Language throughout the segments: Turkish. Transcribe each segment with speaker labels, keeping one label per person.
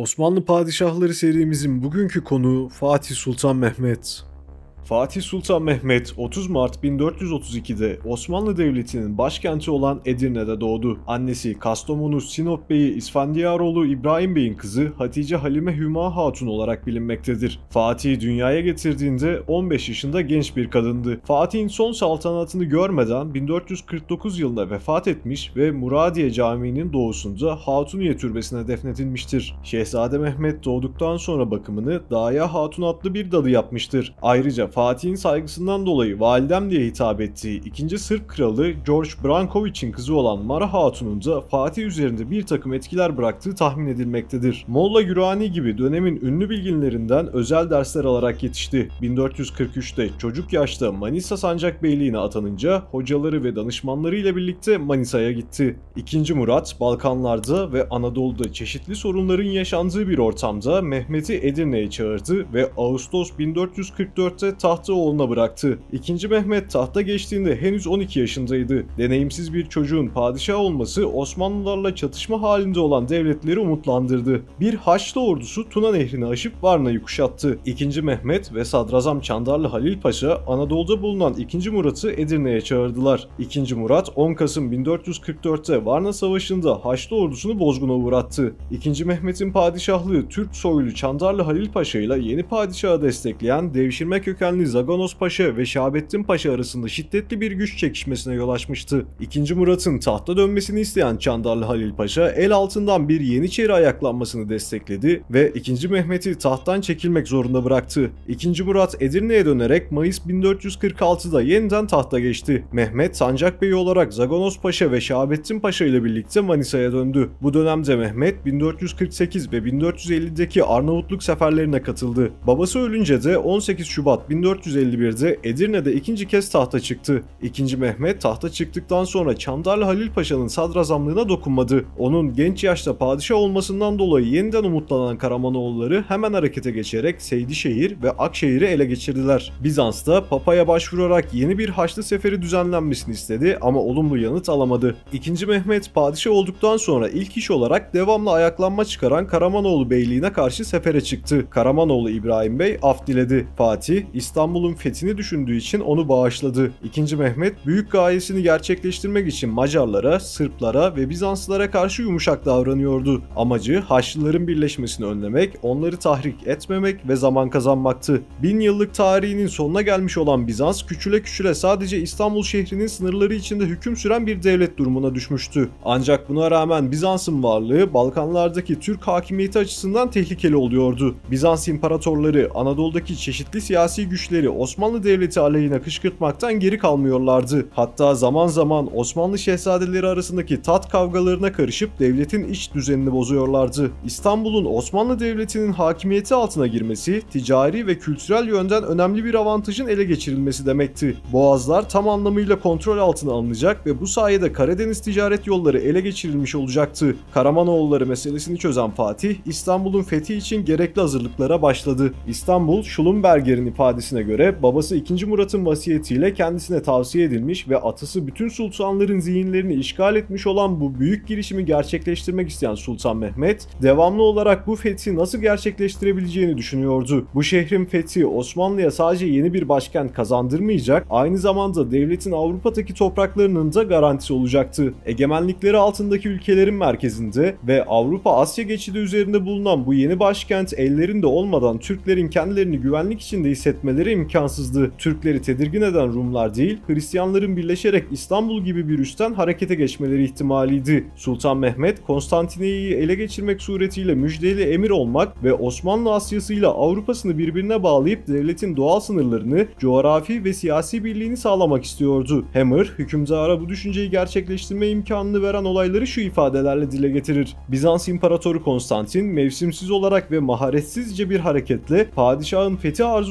Speaker 1: Osmanlı Padişahları serimizin bugünkü konuğu Fatih Sultan Mehmet. Fatih Sultan Mehmet 30 Mart 1432'de Osmanlı Devleti'nin başkenti olan Edirne'de doğdu. Annesi Kastamonu Sinop Beyi İsfandiyaroğlu İbrahim Bey'in kızı Hatice Halime Hüma Hatun olarak bilinmektedir. Fatih'i dünyaya getirdiğinde 15 yaşında genç bir kadındı. Fatih'in son saltanatını görmeden 1449 yılında vefat etmiş ve Muradiye Camii'nin doğusunda Hatuniye Türbesi'ne defnedilmiştir. Şehzade Mehmet doğduktan sonra bakımını Daya Hatun adlı bir dadı yapmıştır. Ayrıca Fatih'in saygısından dolayı validem diye hitap ettiği 2. Sırp kralı George Brankoviç'in kızı olan Mara Hatun'un da Fatih üzerinde bir takım etkiler bıraktığı tahmin edilmektedir. Molla Gürani gibi dönemin ünlü bilginlerinden özel dersler alarak yetişti. 1443'te çocuk yaşta Manisa Sancakbeyliğine atanınca hocaları ve danışmanları ile birlikte Manisa'ya gitti. 2. Murat, Balkanlarda ve Anadolu'da çeşitli sorunların yaşandığı bir ortamda Mehmet'i Edirne'ye çağırdı ve Ağustos 1444'te tahtı oğluna bıraktı. 2. Mehmet tahta geçtiğinde henüz 12 yaşındaydı. Deneyimsiz bir çocuğun padişah olması Osmanlılarla çatışma halinde olan devletleri umutlandırdı. Bir Haçlı ordusu Tuna Nehri'ni aşıp Varna'yı kuşattı. 2. Mehmet ve Sadrazam Çandarlı Halil Paşa Anadolu'da bulunan 2. Murat'ı Edirne'ye çağırdılar. 2. Murat 10 Kasım 1444'te Varna Savaşı'nda Haçlı ordusunu bozguna uğrattı. 2. Mehmet'in padişahlığı Türk soylu Çandarlı Halil Paşa ile yeni padişahı destekleyen devşirme kökenli Zaganos Paşa ve Şahabettin Paşa arasında şiddetli bir güç çekişmesine yol açmıştı. 2. Murat'ın tahta dönmesini isteyen Çandarlı Halil Paşa el altından bir Yeniçeri ayaklanmasını destekledi ve 2. Mehmet'i tahttan çekilmek zorunda bıraktı. 2. Murat Edirne'ye dönerek Mayıs 1446'da yeniden tahta geçti. Mehmet Sancakbey olarak Zaganos Paşa ve Şahabettin Paşa ile birlikte Manisa'ya döndü. Bu dönemde Mehmet 1448 ve 1450'deki Arnavutluk seferlerine katıldı. Babası ölünce de 18 Şubat 1451'de Edirne'de ikinci kez tahta çıktı. 2. Mehmet tahta çıktıktan sonra Çandarlı Halil Paşa'nın sadrazamlığına dokunmadı. Onun genç yaşta padişah olmasından dolayı yeniden umutlanan Karamanoğulları hemen harekete geçerek Seydişehir ve Akşehir'i ele geçirdiler. Bizans'ta Papa'ya başvurarak yeni bir Haçlı seferi düzenlenmesini istedi ama olumlu yanıt alamadı. 2. Mehmet padişah olduktan sonra ilk iş olarak devamlı ayaklanma çıkaran Karamanoğlu Beyliğine karşı sefere çıktı. Karamanoğlu İbrahim Bey af diledi. Fatih İstanbul'un fethini düşündüğü için onu bağışladı. 2. Mehmet büyük gayesini gerçekleştirmek için Macarlara, Sırplara ve Bizanslılara karşı yumuşak davranıyordu. Amacı Haçlıların birleşmesini önlemek, onları tahrik etmemek ve zaman kazanmaktı. 1000 yıllık tarihinin sonuna gelmiş olan Bizans küçüle küçüle sadece İstanbul şehrinin sınırları içinde hüküm süren bir devlet durumuna düşmüştü. Ancak buna rağmen Bizans'ın varlığı Balkanlardaki Türk hakimiyeti açısından tehlikeli oluyordu. Bizans imparatorları Anadolu'daki çeşitli siyasi güçleri Osmanlı Devleti aleyhine kışkırtmaktan geri kalmıyorlardı. Hatta zaman zaman Osmanlı şehzadeleri arasındaki tat kavgalarına karışıp devletin iç düzenini bozuyorlardı. İstanbul'un Osmanlı Devleti'nin hakimiyeti altına girmesi, ticari ve kültürel yönden önemli bir avantajın ele geçirilmesi demekti. Boğazlar tam anlamıyla kontrol altına alınacak ve bu sayede Karadeniz ticaret yolları ele geçirilmiş olacaktı. Karamanoğulları meselesini çözen Fatih, İstanbul'un fethi için gerekli hazırlıklara başladı. İstanbul, Schlumberger'in ifadesine göre babası 2. Murat'ın vasiyetiyle kendisine tavsiye edilmiş ve atası bütün sultanların zihinlerini işgal etmiş olan bu büyük girişimi gerçekleştirmek isteyen Sultan Mehmet, devamlı olarak bu fethi nasıl gerçekleştirebileceğini düşünüyordu. Bu şehrin fethi Osmanlı'ya sadece yeni bir başkent kazandırmayacak, aynı zamanda devletin Avrupa'daki topraklarının da garantisi olacaktı. Egemenlikleri altındaki ülkelerin merkezinde ve Avrupa-Asya geçidi üzerinde bulunan bu yeni başkent ellerinde olmadan Türklerin kendilerini güvenlik içinde hissetmeleri imkansızdı. Türkleri tedirgin eden Rumlar değil, Hristiyanların birleşerek İstanbul gibi bir üstten harekete geçmeleri ihtimaliydi. Sultan Mehmet, Konstantiniyye'yi ele geçirmek suretiyle müjdeli emir olmak ve Osmanlı Asya'sıyla Avrupa'sını birbirine bağlayıp devletin doğal sınırlarını, coğrafi ve siyasi birliğini sağlamak istiyordu. Hammer, hükümdara bu düşünceyi gerçekleştirme imkanını veren olayları şu ifadelerle dile getirir. Bizans İmparatoru Konstantin, mevsimsiz olarak ve maharetsizce bir hareketle padişahın fethi arzusunu hemen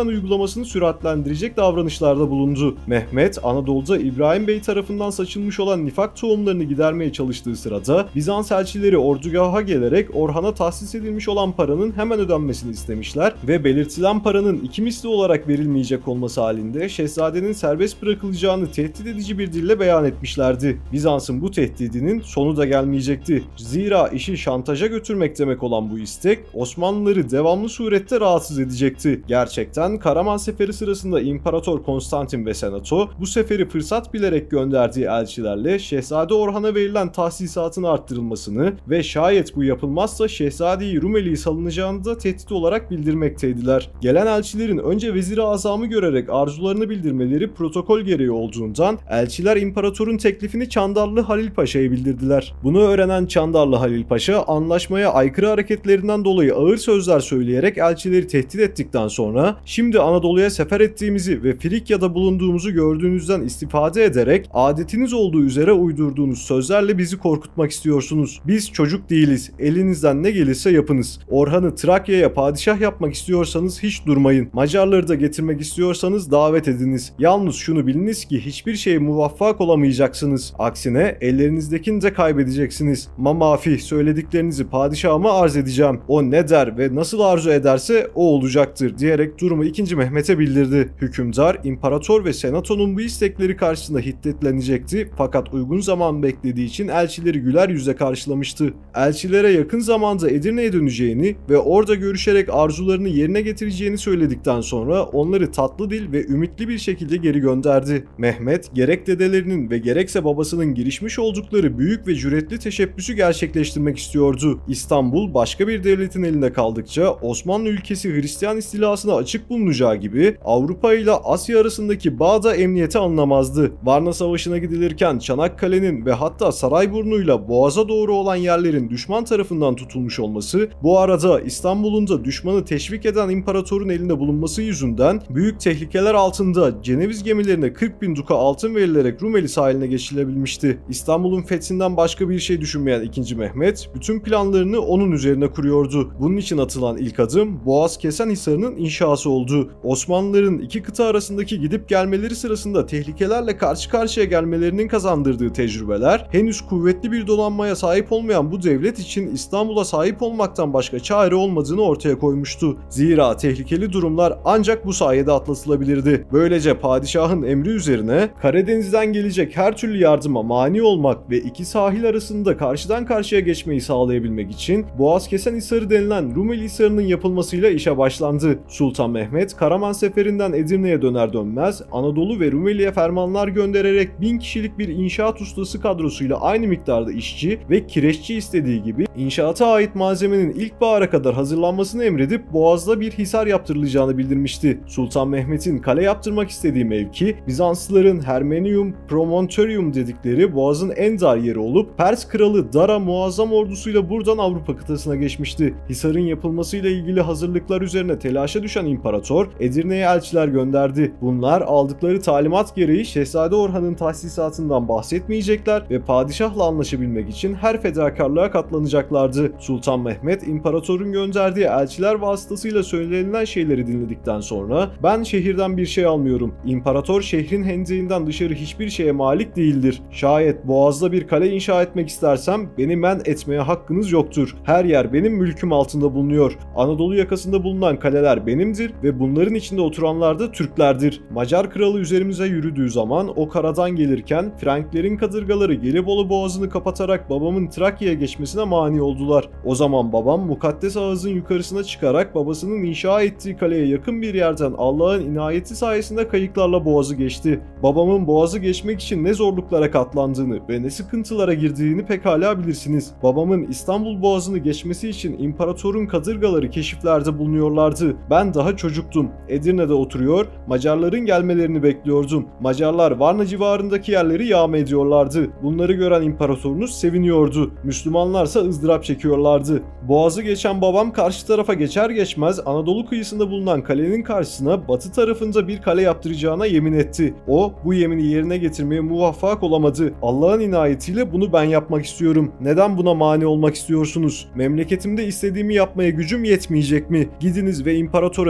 Speaker 1: plan uygulamasını süratlendirecek davranışlarda bulundu. Mehmet, Anadolu'da İbrahim Bey tarafından saçılmış olan nifak tohumlarını gidermeye çalıştığı sırada Bizans elçileri ordugaha gelerek Orhan'a tahsis edilmiş olan paranın hemen ödenmesini istemişler ve belirtilen paranın 2 misli olarak verilmeyecek olması halinde şehzadenin serbest bırakılacağını tehdit edici bir dille beyan etmişlerdi. Bizans'ın bu tehdidinin sonu da gelmeyecekti. Zira işi şantaja götürmek demek olan bu istek Osmanlıları devamlı surette rahatsız edecekti. Gerçekten Karaman Seferi sırasında İmparator Konstantin ve Senato bu seferi fırsat bilerek gönderdiği elçilerle Şehzade Orhan'a verilen tahsisatın arttırılmasını ve şayet bu yapılmazsa Şehzade-i Rumeli'yi salınacağını da tehdit olarak bildirmekteydiler. Gelen elçilerin önce Vezir-i Azam'ı görerek arzularını bildirmeleri protokol gereği olduğundan elçiler imparatorun teklifini Çandarlı Halil Paşa'ya bildirdiler. Bunu öğrenen Çandarlı Halil Paşa anlaşmaya aykırı hareketlerinden dolayı ağır sözler söyleyerek elçileri tehdit ettikten sonra "Şimdi Anadolu'ya sefer ettiğimizi ve Frikya'da bulunduğumuzu gördüğünüzden istifade ederek adetiniz olduğu üzere uydurduğunuz sözlerle bizi korkutmak istiyorsunuz. Biz çocuk değiliz. Elinizden ne gelirse yapınız. Orhan'ı Trakya'ya padişah yapmak istiyorsanız hiç durmayın. Macarları da getirmek istiyorsanız davet ediniz. Yalnız şunu biliniz ki hiçbir şeye muvaffak olamayacaksınız. Aksine ellerinizdekini de kaybedeceksiniz. Mamafi söylediklerinizi padişahıma arz edeceğim. O ne der ve nasıl arzu ederse o olacaktır" diyerek durumu 2. Mehmet'e bildirdi. Hükümdar, imparator ve senatonun bu istekleri karşısında hiddetlenecekti fakat uygun zaman beklediği için elçileri güler yüzle karşılamıştı. Elçilere yakın zamanda Edirne'ye döneceğini ve orada görüşerek arzularını yerine getireceğini söyledikten sonra onları tatlı dil ve ümitli bir şekilde geri gönderdi. Mehmet, gerek dedelerinin ve gerekse babasının girişmiş oldukları büyük ve cüretli teşebbüsü gerçekleştirmek istiyordu. İstanbul başka bir devletin elinde kaldıkça Osmanlı ülkesi Hristiyan istilasına açık bulunacağı gibi Avrupa ile Asya arasındaki bağ da emniyete alınamazdı. Varna Savaşı'na gidilirken Çanakkale'nin ve hatta Sarayburnu'yla Boğaz'a doğru olan yerlerin düşman tarafından tutulmuş olması, bu arada İstanbul'un da düşmanı teşvik eden imparatorun elinde bulunması yüzünden büyük tehlikeler altında Ceneviz gemilerine 40.000 duka altın verilerek Rumeli sahiline geçilebilmişti. İstanbul'un fethinden başka bir şey düşünmeyen 2. Mehmet, bütün planlarını onun üzerine kuruyordu. Bunun için atılan ilk adım Boğaz-Kesenhisarı'nın inşası oldu. Osmanlıların iki kıta arasındaki gidip gelmeleri sırasında tehlikelerle karşı karşıya gelmelerinin kazandırdığı tecrübeler, henüz kuvvetli bir donanmaya sahip olmayan bu devlet için İstanbul'a sahip olmaktan başka çare olmadığını ortaya koymuştu. Zira tehlikeli durumlar ancak bu sayede atlatılabilirdi. Böylece padişahın emri üzerine Karadeniz'den gelecek her türlü yardıma mani olmak ve iki sahil arasında karşıdan karşıya geçmeyi sağlayabilmek için Boğaz-Kesenhisarı denilen Rumeli Hisarı'nın yapılmasıyla işe başlandı. Sultan Mehmet, Karaman Seferi'nden Edirne'ye döner dönmez Anadolu ve Rumeli'ye fermanlar göndererek 1000 kişilik bir inşaat ustası kadrosuyla aynı miktarda işçi ve kireççi istediği gibi inşaata ait malzemenin ilkbahara kadar hazırlanmasını emredip Boğaz'da bir hisar yaptırılacağını bildirmişti. Sultan Mehmet'in kale yaptırmak istediği mevki Bizanslıların Hermenium Promontorium dedikleri Boğaz'ın en dar yeri olup Pers kralı Dara muazzam ordusuyla buradan Avrupa kıtasına geçmişti. Hisarın yapılmasıyla ilgili hazırlıklar üzerine telaşa düşen imparator Edirne'ye elçiler gönderdi. Bunlar aldıkları talimat gereği Şehzade Orhan'ın tahsisatından bahsetmeyecekler ve padişahla anlaşabilmek için her fedakarlığa katlanacaklardı. Sultan Mehmet imparatorun gönderdiği elçiler vasıtasıyla söylenilen şeyleri dinledikten sonra "Ben şehirden bir şey almıyorum. İmparator şehrin hendeğinden dışarı hiçbir şeye malik değildir. Şayet Boğaz'da bir kale inşa etmek istersem beni men etmeye hakkınız yoktur. Her yer benim mülküm altında bulunuyor. Anadolu yakasında bulunan kaleler benimdir ve bunların içinde oturanlar da Türklerdir. Macar kralı üzerimize yürüdüğü zaman o karadan gelirken Franklerin kadırgaları Gelibolu Boğazı'nı kapatarak babamın Trakya'ya geçmesine mani oldular. O zaman babam mukaddes ağızın yukarısına çıkarak babasının inşa ettiği kaleye yakın bir yerden Allah'ın inayeti sayesinde kayıklarla boğazı geçti. Babamın boğazı geçmek için ne zorluklara katlandığını ve ne sıkıntılara girdiğini pekala bilirsiniz. Babamın İstanbul Boğazı'nı geçmesi için imparatorun kadırgaları keşiflerde bulunuyorlardı. Ben daha çocuktum. Edirne'de oturuyor, Macarların gelmelerini bekliyordum. Macarlar Varna civarındaki yerleri yağma ediyorlardı. Bunları gören imparatorunuz seviniyordu. Müslümanlarsa ızdırap çekiyorlardı. Boğazı geçen babam karşı tarafa geçer geçmez Anadolu kıyısında bulunan kalenin karşısına batı tarafında bir kale yaptıracağına yemin etti. O bu yemini yerine getirmeye muvaffak olamadı. Allah'ın inayetiyle bunu ben yapmak istiyorum. Neden buna mani olmak istiyorsunuz? Memleketimde istediğimi yapmaya gücüm yetmeyecek mi? Gidiniz ve imparatora deyiniz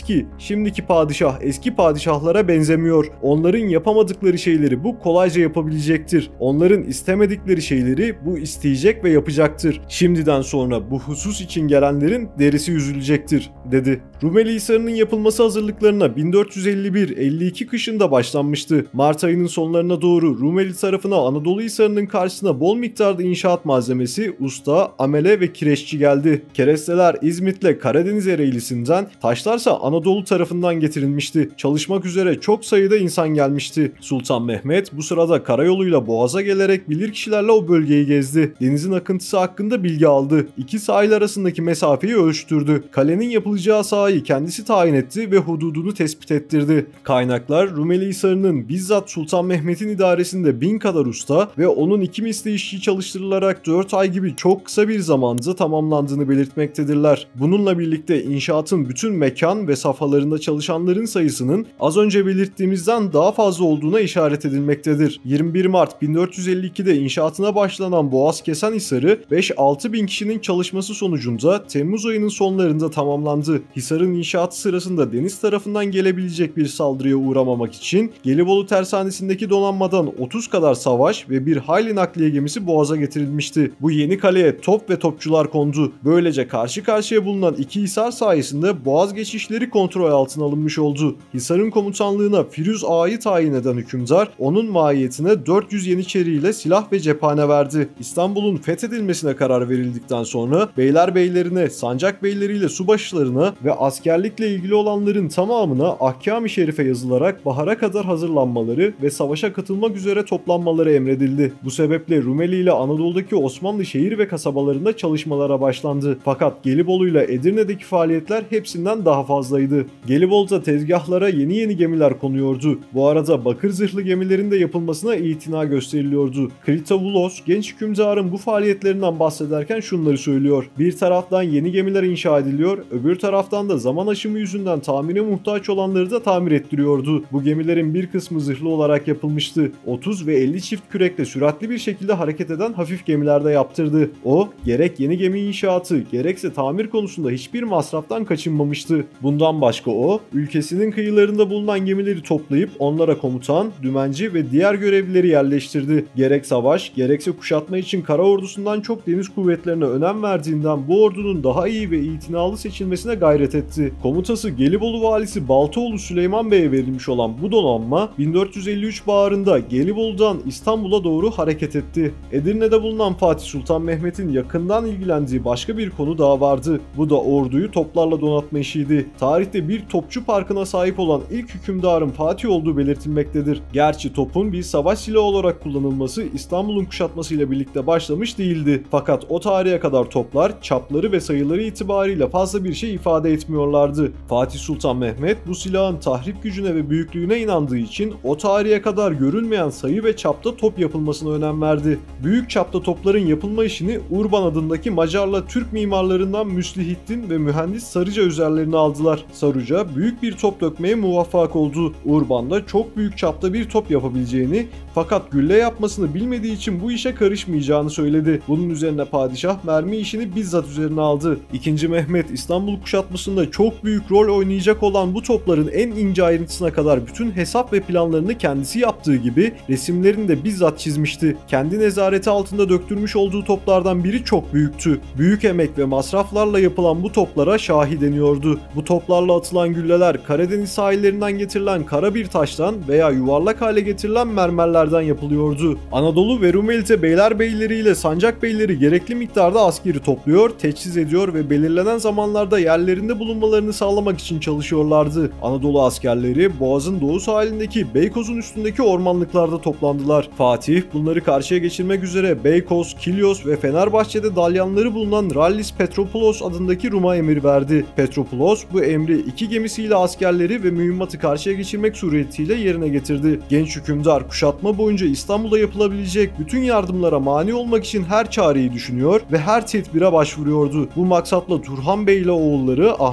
Speaker 1: ki şimdiki padişah eski padişahlara benzemiyor. Onların yapamadıkları şeyleri bu kolayca yapabilecektir. Onların istemedikleri şeyleri bu isteyecek ve yapacaktır. Şimdiden sonra bu husus için gelenlerin derisi yüzülecektir, dedi. Rumeli Hisarı'nın yapılması hazırlıklarına 1451-52 kışında başlanmıştı. Mart ayının sonlarına doğru Rumeli tarafına Anadolu Hisarı'nın karşısına bol miktarda inşaat malzemesi, usta, amele ve kireççi geldi. Keresteler İzmit'le Karadeniz Ereğlisi'nden, taşlarsa Anadolu tarafından getirilmişti. Çalışmak üzere çok sayıda insan gelmişti. Sultan Mehmet bu sırada karayoluyla Boğaz'a gelerek bilirkişilerle o bölgeyi gezdi. Denizin akıntısı hakkında bilgi aldı. İki sahil arasındaki mesafeyi ölçtürdü. Kalenin yapılacağı sahayı kendisi tayin etti ve hududunu tespit ettirdi. Kaynaklar Rumeli Hisarı'nın bizzat Sultan Mehmet'in idaresinde 1000 kadar usta ve onun 2 misli işçi çalıştırılarak 4 ay gibi çok kısa bir zamanda tamamlandığını belirtmektedirler. Bununla birlikte inşaatın bütün mekan ve safhalarında çalışanların sayısının az önce belirttiğimizden daha fazla olduğuna işaret edilmektedir. 21 Mart 1452'de inşaatına başlanan Boğazkesen Hisarı 5-6 bin kişinin çalışması sonucunda Temmuz ayının sonlarında tamamlandı. Hisarın inşaatı sırasında deniz tarafından gelebilecek bir saldırıya uğramamak için Gelibolu tersanesindeki donanmadan 30 kadar savaş ve bir hayli nakliye gemisi Boğaz'a getirilmişti. Bu yeni kaleye top ve topçular kondu. Böylece karşı karşıya bulunan iki hisar sayesinde Boğaz geçişleri kontrol altına alınmış oldu. Hisarın komutanlığına Firuz Ağa'yı tayin eden hükümdar, onun mahiyetine 400 Yeniçeri ile silah ve cephane verdi. İstanbul'un fethedilmesine karar verildikten sonra beylerbeylерine, sancak beyleriyle subaşılarına ve askerlikle ilgili olanların tamamına Ahkâm-ı Şerife yazılarak bahara kadar hazırlanmaları ve savaşa katılmak üzere toplanmaları emredildi. Bu sebeple Rumeli ile Anadolu'daki Osmanlı şehir ve kasabalarında çalışmalara başlandı. Fakat Gelibolu ile Edirne'deki faaliyetler hepsinden daha fazlaydı. Gelibolu'da tezgahlara yeni gemiler konuyordu. Bu arada bakır zırhlı gemilerin de yapılmasına itina gösteriliyordu. Kritavulos genç hükümdarın bu faaliyetlerinden bahsederken şunları söylüyor. Bir taraftan yeni gemiler inşa ediliyor, öbür taraftan da zaman aşımı yüzünden tamire muhtaç olanları da tamir ettiriyordu. Bu gemilerin bir kısmı zırhlı olarak yapılmıştı. 30 ve 50 çift kürekle süratli bir şekilde hareket eden hafif gemilerde yaptırdı. O, gerek yeni gemi inşaatı, gerekse tamir konusunda hiçbir masraftan kaçınmamıştı. Bundan başka o, ülkesinin kıyılarında bulunan gemileri toplayıp onlara komutan, dümenci ve diğer görevlileri yerleştirdi. Gerek savaş, gerekse kuşatma için kara ordusundan çok deniz kuvvetlerine önem verdiğinden bu ordunun daha iyi ve itinalı seçilmesine gayret etti. Komutası Gelibolu valisi Baltaoğlu Süleyman Bey'e verilmiş olan bu donanma 1453 baharında Gelibolu'dan İstanbul'a doğru hareket etti. Edirne'de bulunan Fatih Sultan Mehmet'in yakından ilgilendiği başka bir konu daha vardı. Bu da orduyu toplarla donatma işiydi. Tarihte bir topçu parkına sahip olan ilk hükümdarın Fatih olduğu belirtilmektedir. Gerçi topun bir savaş silahı olarak kullanılması İstanbul'un kuşatmasıyla birlikte başlamış değildi. Fakat o tarihe kadar toplar çapları ve sayıları itibariyle fazla bir şey ifade etmiyorlardı. Fatih Sultan Mehmet bu silahın tahrip gücüne ve büyüklüğüne inandığı için o tarihe kadar görülmeyen sayı ve çapta top yapılmasına önem verdi. Büyük çapta topların yapılma işini Urban adındaki Macarla Türk mimarlarından Müslihittin ve mühendis Sarıca üzerlerine aldılar. Sarıca büyük bir top dökmeye muvaffak oldu. Urban da çok büyük çapta bir top yapabileceğini fakat gülle yapmasını bilmediği için bu işe karışmayacağını söyledi. Bunun üzerine padişah mermi işini bizzat üzerine aldı. II. Mehmet İstanbul kuşatmasında çok büyük rol oynayacak olan bu topların en ince ayrıntısına kadar bütün hesap ve planlarını kendisi yaptığı gibi resimlerini de bizzat çizmişti. Kendi nezareti altında döktürmüş olduğu toplardan biri çok büyüktü. Büyük emek ve masraflarla yapılan bu toplara şahi deniyordu. Bu toplarla atılan gülleler Karadeniz sahillerinden getirilen kara bir taştan veya yuvarlak hale getirilen mermerlerden yapılıyordu. Anadolu ve Rumeli'de beylerbeyleri sancak beyleri gerekli miktarda askeri topluyor, teçhiz ediyor ve belirlenen zamanlarda yerlerinde bulunmalarını sağlamak için çalışıyorlardı. Anadolu askerleri Boğaz'ın doğu sahilindeki Beykoz'un üstündeki ormanlıklarda toplandılar. Fatih bunları karşıya geçirmek üzere Beykoz, Kilyos ve Fenerbahçe'de dalyanları bulunan Rallis Petropoulos adındaki Rum'a emir verdi. Petropoulos bu emri iki gemisiyle askerleri ve mühimmatı karşıya geçirmek suretiyle yerine getirdi. Genç hükümdar kuşatma boyunca İstanbul'da yapılabilecek bütün yardımlara mani olmak için her çareyi düşünüyor ve her tedbire başvuruyordu. Bu maksatla Turhan Bey ile oğulları Ahmet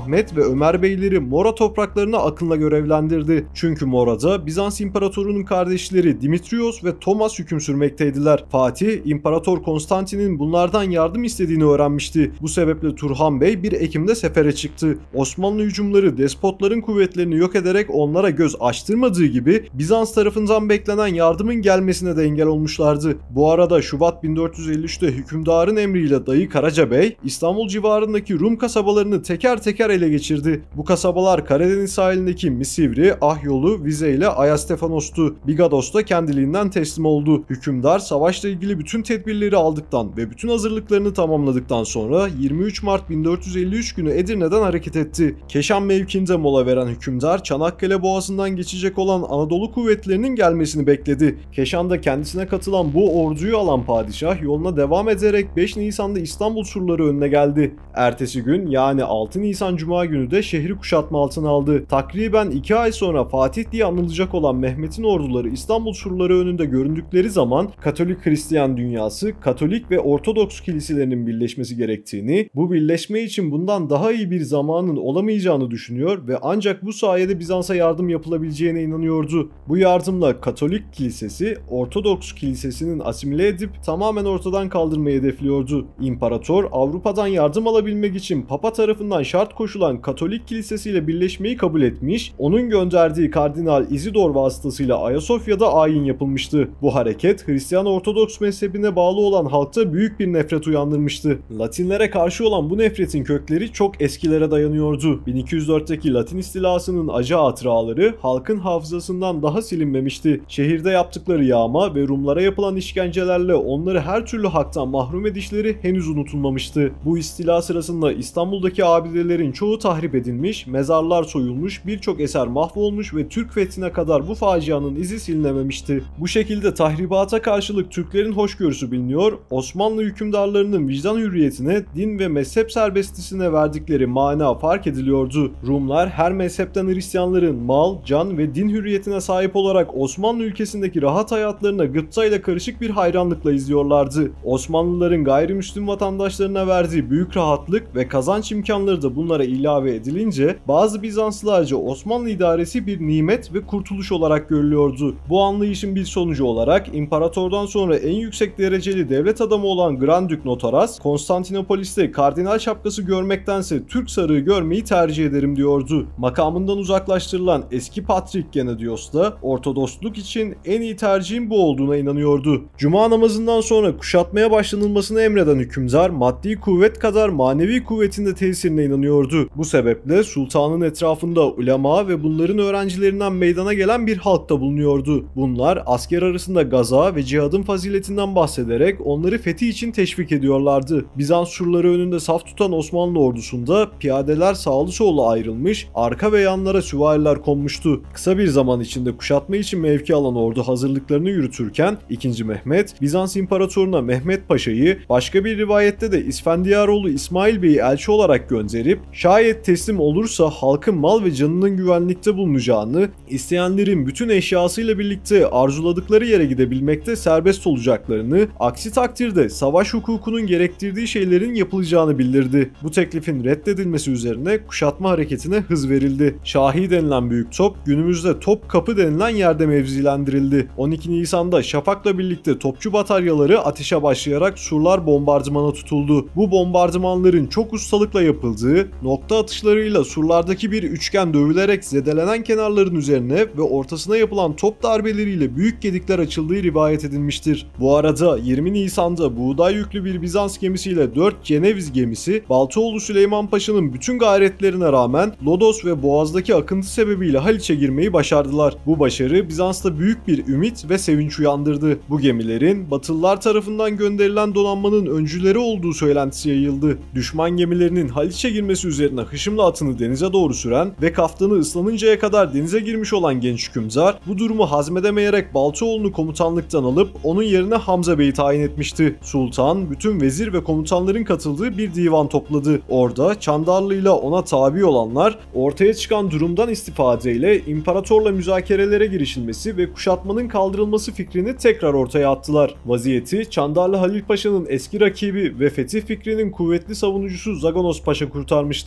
Speaker 1: Ahmet ve Ömer beyleri Mora topraklarına akınla görevlendirdi. Çünkü Mora'da Bizans İmparatorunun kardeşleri Dimitrios ve Thomas hüküm sürmekteydiler. Fatih, İmparator Konstantin'in bunlardan yardım istediğini öğrenmişti. Bu sebeple Turhan Bey 1 Ekim'de sefere çıktı. Osmanlı hücumları despotların kuvvetlerini yok ederek onlara göz açtırmadığı gibi Bizans tarafından beklenen yardımın gelmesine de engel olmuşlardı. Bu arada Şubat 1453'te hükümdarın emriyle dayı Karaca Bey, İstanbul civarındaki Rum kasabalarını teker teker ele geçirdi. Bu kasabalar Karadeniz sahilindeki Misivri, Ahyolu, Vize ile Ayastefanos'tu. Bigados da kendiliğinden teslim oldu. Hükümdar savaşla ilgili bütün tedbirleri aldıktan ve bütün hazırlıklarını tamamladıktan sonra 23 Mart 1453 günü Edirne'den hareket etti. Keşan mevkiinde mola veren hükümdar Çanakkale Boğazı'ndan geçecek olan Anadolu kuvvetlerinin gelmesini bekledi. Keşan'da kendisine katılan bu orduyu alan padişah yoluna devam ederek 5 Nisan'da İstanbul surları önüne geldi. Ertesi gün yani 6 Nisan Cuma günü de şehri kuşatma altına aldı. Takriben 2 ay sonra Fatih diye anılacak olan Mehmet'in orduları İstanbul surları önünde göründükleri zaman Katolik Hristiyan dünyası, Katolik ve Ortodoks kiliselerinin birleşmesi gerektiğini, bu birleşme için bundan daha iyi bir zamanın olamayacağını düşünüyor ve ancak bu sayede Bizans'a yardım yapılabileceğine inanıyordu. Bu yardımla Katolik kilisesi, Ortodoks kilisesinin asimile edip tamamen ortadan kaldırmayı hedefliyordu. İmparator Avrupa'dan yardım alabilmek için Papa tarafından şart koşulan Katolik kilisesiyle birleşmeyi kabul etmiş, onun gönderdiği Kardinal Izidor vasıtasıyla Ayasofya'da ayin yapılmıştı. Bu hareket Hristiyan Ortodoks mezhebine bağlı olan halkta büyük bir nefret uyandırmıştı. Latinlere karşı olan bu nefretin kökleri çok eskilere dayanıyordu. 1204'teki Latin istilasının acı hatıraları halkın hafızasından daha silinmemişti. Şehirde yaptıkları yağma ve Rumlara yapılan işkencelerle onları her türlü haktan mahrum edişleri henüz unutulmamıştı. Bu istila sırasında İstanbul'daki abidelerin çoğu tahrip edilmiş, mezarlar soyulmuş, birçok eser mahvolmuş ve Türk fethine kadar bu facianın izi silinememişti. Bu şekilde tahribata karşılık Türklerin hoşgörüsü biliniyor, Osmanlı hükümdarlarının vicdan hürriyetine, din ve mezhep serbestisine verdikleri mana fark ediliyordu. Rumlar her mezhepten Hristiyanların mal, can ve din hürriyetine sahip olarak Osmanlı ülkesindeki rahat hayatlarına gıptayla karışık bir hayranlıkla izliyorlardı. Osmanlıların gayrimüslim vatandaşlarına verdiği büyük rahatlık ve kazanç imkanları da bunlara ilave edilince bazı Bizanslılarca Osmanlı idaresi bir nimet ve kurtuluş olarak görülüyordu. Bu anlayışın bir sonucu olarak imparatordan sonra en yüksek dereceli devlet adamı olan Grand Dük Notaras, Konstantinopolis'te kardinal şapkası görmektense Türk sarığı görmeyi tercih ederim diyordu. Makamından uzaklaştırılan eski Patrik Genadios da Ortodoksluk için en iyi tercihin bu olduğuna inanıyordu. Cuma namazından sonra kuşatmaya başlanılmasını emreden hükümdar maddi kuvvet kadar manevi kuvvetin de tesirine inanıyordu. Bu sebeple sultanın etrafında ulema ve bunların öğrencilerinden meydana gelen bir halk da bulunuyordu. Bunlar asker arasında gaza ve cihadın faziletinden bahsederek onları fethi için teşvik ediyorlardı. Bizans surları önünde saf tutan Osmanlı ordusunda piyadeler sağlı sollu ayrılmış, arka ve yanlara süvariler konmuştu. Kısa bir zaman içinde kuşatma için mevki alan ordu hazırlıklarını yürütürken 2. Mehmet, Bizans İmparatoruna Mehmet Paşa'yı, başka bir rivayette de İsfendiyaroğlu İsmail Bey'i elçi olarak gönderip şayet teslim olursa halkın mal ve canının güvenlikte bulunacağını, isteyenlerin bütün eşyasıyla birlikte arzuladıkları yere gidebilmekte serbest olacaklarını, aksi takdirde savaş hukukunun gerektirdiği şeylerin yapılacağını bildirdi. Bu teklifin reddedilmesi üzerine kuşatma hareketine hız verildi. Şahi denilen büyük top günümüzde Topkapı denilen yerde mevzilendirildi. 12 Nisan'da Şafak'la birlikte topçu bataryaları ateşe başlayarak surlar bombardımana tutuldu. Bu bombardımanların çok ustalıkla yapıldığı, nokta atışlarıyla surlardaki bir üçgen dövülerek zedelenen kenarların üzerine ve ortasına yapılan top darbeleriyle büyük gedikler açıldığı rivayet edilmiştir. Bu arada 20 Nisan'da buğday yüklü bir Bizans gemisiyle 4 Ceneviz gemisi, Baltaoğlu Süleyman Paşa'nın bütün gayretlerine rağmen Lodos ve Boğaz'daki akıntı sebebiyle Haliç'e girmeyi başardılar. Bu başarı Bizans'ta büyük bir ümit ve sevinç uyandırdı. Bu gemilerin Batılılar tarafından gönderilen donanmanın öncüleri olduğu söylentisi yayıldı. Düşman gemilerinin Haliç'e girmesi üzerine hışımla atını denize doğru süren ve kaftanı ıslanıncaya kadar denize girmiş olan genç hükümdar bu durumu hazmedemeyerek Baltaoğlu'nu komutanlıktan alıp onun yerine Hamza Bey'i tayin etmişti. Sultan bütün vezir ve komutanların katıldığı bir divan topladı. Orada Çandarlı ile ona tabi olanlar ortaya çıkan durumdan istifadeyle imparatorla müzakerelere girişilmesi ve kuşatmanın kaldırılması fikrini tekrar ortaya attılar. Vaziyeti Çandarlı Halil Paşa'nın eski rakibi ve fetih fikrinin kuvvetli savunucusu Zaganos Paşa kurtarmıştı.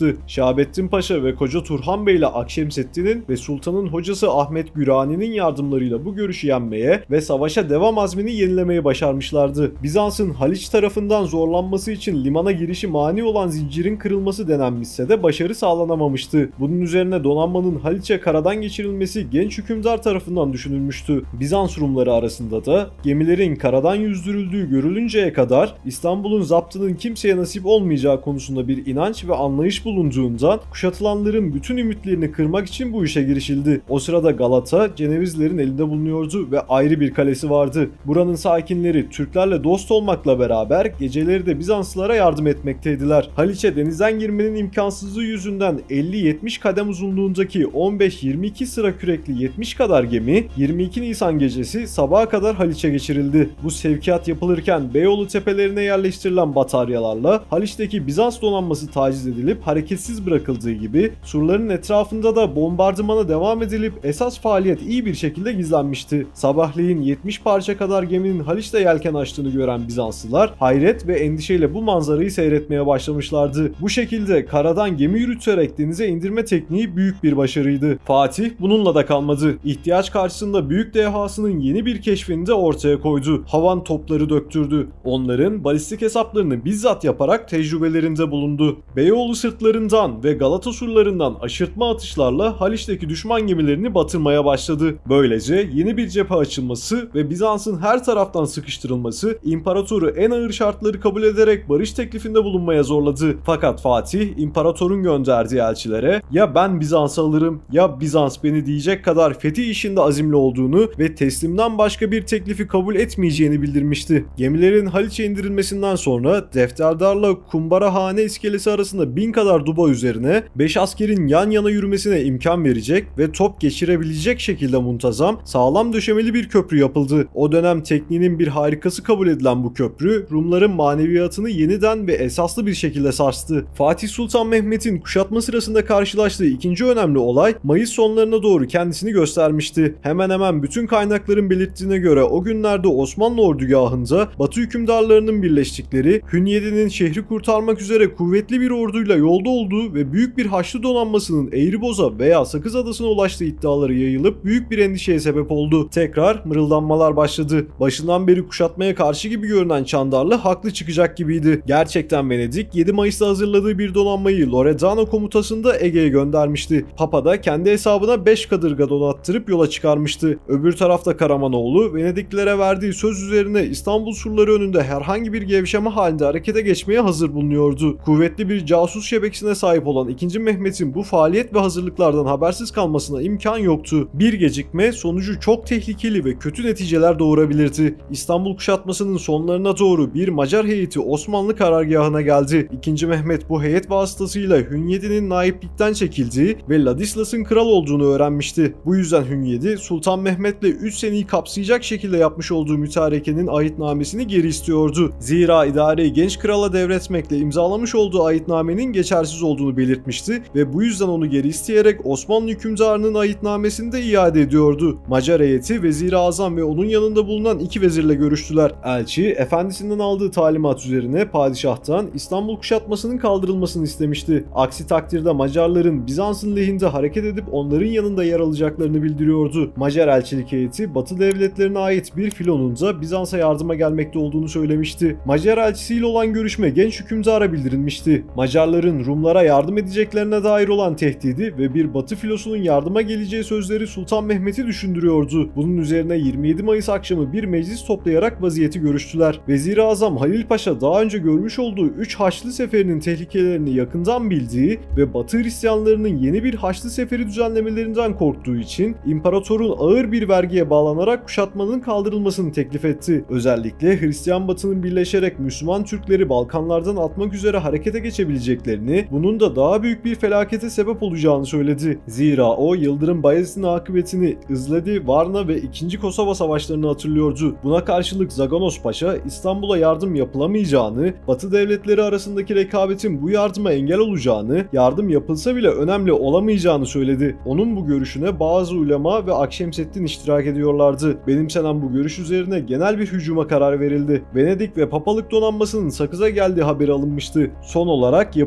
Speaker 1: başlamıştı. Şahabettin Paşa ve Koca Turhan Bey ile Akşemseddin'in ve Sultan'ın hocası Ahmet Gürani'nin yardımlarıyla bu görüşü yenmeye ve savaşa devam azmini yenilemeyi başarmışlardı. Bizans'ın Haliç tarafından zorlanması için limana girişi mani olan zincirin kırılması denenmişse de başarı sağlanamamıştı. Bunun üzerine donanmanın Haliç'e karadan geçirilmesi genç hükümdar tarafından düşünülmüştü. Bizans Rumları arasında da gemilerin karadan yüzdürüldüğü görülünceye kadar İstanbul'un zaptının kimseye nasip olmayacağı konusunda bir inanç ve anlayış bulunduğundan kuşatılanların bütün ümitlerini kırmak için bu işe girişildi. O sırada Galata Cenevizlerin elinde bulunuyordu ve ayrı bir kalesi vardı. Buranın sakinleri Türklerle dost olmakla beraber geceleri de Bizanslılara yardım etmekteydiler. Haliç'e denizden girmenin imkansızlığı yüzünden 50-70 kadem uzunluğundaki 15-22 sıra kürekli 70 kadar gemi 22 Nisan gecesi sabaha kadar Haliç'e geçirildi. Bu sevkiyat yapılırken Beyoğlu tepelerine yerleştirilen bataryalarla Haliç'teki Bizans donanması taciz edilip hareketsiz bırakıldığı gibi surların etrafında da bombardımana devam edilip esas faaliyet iyi bir şekilde gizlenmişti. Sabahleyin 70 parça kadar geminin Haliç'te yelken açtığını gören Bizanslılar hayret ve endişeyle bu manzarayı seyretmeye başlamışlardı. Bu şekilde karadan gemi yürüterek denize indirme tekniği büyük bir başarıydı. Fatih bununla da kalmadı. İhtiyaç karşısında büyük dehasının yeni bir keşfini de ortaya koydu. Havan topları döktürdü. Onların balistik hesaplarını bizzat yaparak tecrübelerinde bulundu. Beyoğlu sırtlarından ve Galata surlarından aşırtma atışlarla Haliç'teki düşman gemilerini batırmaya başladı. Böylece yeni bir cephe açılması ve Bizans'ın her taraftan sıkıştırılması imparatoru en ağır şartları kabul ederek barış teklifinde bulunmaya zorladı. Fakat Fatih imparatorun gönderdiği elçilere ya ben Bizans'ı alırım ya Bizans beni diyecek kadar fetih işinde azimli olduğunu ve teslimden başka bir teklifi kabul etmeyeceğini bildirmişti. Gemilerin Haliç'e indirilmesinden sonra Defterdar'la Kumbarahane iskelesi arasında 1000 kadar duba üzerine 5 askerin yan yana yürümesine imkan verecek ve top geçirebilecek şekilde muntazam, sağlam döşemeli bir köprü yapıldı. O dönem tekniğinin bir harikası kabul edilen bu köprü Rumların maneviyatını yeniden ve esaslı bir şekilde sarstı. Fatih Sultan Mehmet'in kuşatma sırasında karşılaştığı ikinci önemli olay Mayıs sonlarına doğru kendisini göstermişti. Hemen hemen bütün kaynakların belirttiğine göre o günlerde Osmanlı ordugahında Batı hükümdarlarının birleştikleri Hünyede'nin şehri kurtarmak üzere kuvvetli bir orduyla yolda olduğu ve büyük bir Haçlı donanmasının Eğriboz'a veya Sakız Adası'na ulaştığı iddiaları yayılıp büyük bir endişeye sebep oldu. Tekrar mırıldanmalar başladı. Başından beri kuşatmaya karşı gibi görünen Çandarlı haklı çıkacak gibiydi. Gerçekten Venedik 7 Mayıs'ta hazırladığı bir donanmayı Loredano komutasında Ege'ye göndermişti. Papa da kendi hesabına 5 kadırga donattırıp yola çıkarmıştı. Öbür tarafta Karamanoğlu Venediklilere verdiği söz üzerine İstanbul surları önünde herhangi bir gevşeme halinde harekete geçmeye hazır bulunuyordu. Kuvvetli bir casus şebekesine sahip olan 2. Mehmet'in bu faaliyet ve hazırlıklardan habersiz kalmasına imkan yoktu. Bir gecikme sonucu çok tehlikeli ve kötü neticeler doğurabilirdi. İstanbul kuşatmasının sonlarına doğru bir Macar heyeti Osmanlı karargahına geldi. 2. Mehmet bu heyet vasıtasıyla Hünyedi'nin naiplikten çekildiği ve Ladislas'ın kral olduğunu öğrenmişti. Bu yüzden Hünyedi Sultan Mehmet'le 3 seneyi kapsayacak şekilde yapmış olduğu mütarekenin ahitnamesini geri istiyordu. Zira idareyi genç krala devretmekle imzalamış olduğu ahitnamenin geçersiz olduğunu belirtmişti ve bu yüzden onu geri isteyerek Osmanlı hükümdarının ahitnamesini de iade ediyordu. Macar heyeti Vezir-i Azam ve onun yanında bulunan 2 vezirle görüştüler. Elçi efendisinden aldığı talimat üzerine padişahtan İstanbul kuşatmasının kaldırılmasını istemişti. Aksi takdirde Macarların Bizans'ın lehinde hareket edip onların yanında yer alacaklarını bildiriyordu. Macar elçilik heyeti Batı devletlerine ait bir filonun da Bizans'a yardıma gelmekte olduğunu söylemişti. Macar elçisiyle olan görüşme genç hükümdara bildirilmişti. Macarların Rumlara yardım edeceklerine dair olan tehdidi ve bir Batı filosunun yardıma geleceği sözleri Sultan Mehmet'i düşündürüyordu. Bunun üzerine 27 Mayıs akşamı bir meclis toplayarak vaziyeti görüştüler. Vezir-i Azam Halil Paşa daha önce görmüş olduğu 3 Haçlı seferinin tehlikelerini yakından bildiği ve Batı Hristiyanlarının yeni bir Haçlı seferi düzenlemelerinden korktuğu için imparatorun ağır bir vergiye bağlanarak kuşatmanın kaldırılmasını teklif etti. Özellikle Hristiyan Batı'nın birleşerek Müslüman Türkleri Balkanlardan atmak üzere harekete geçebileceklerini, bunun da daha büyük bir felakete sebep olacağını söyledi. Zira o Yıldırım Bayezid'in akıbetini Izledi, Varna ve 2. Kosova savaşlarını hatırlıyordu. Buna karşılık Zaganos Paşa İstanbul'a yardım yapılamayacağını, Batı devletleri arasındaki rekabetin bu yardıma engel olacağını, yardım yapılsa bile önemli olamayacağını söyledi. Onun bu görüşüne bazı ulema ve Akşemseddin iştirak ediyorlardı. Benimsenen bu görüş üzerine genel bir hücuma karar verildi. Venedik ve papalık donanmasının Sakız'a geldiği haberi alınmıştı. Son olarak yapılacak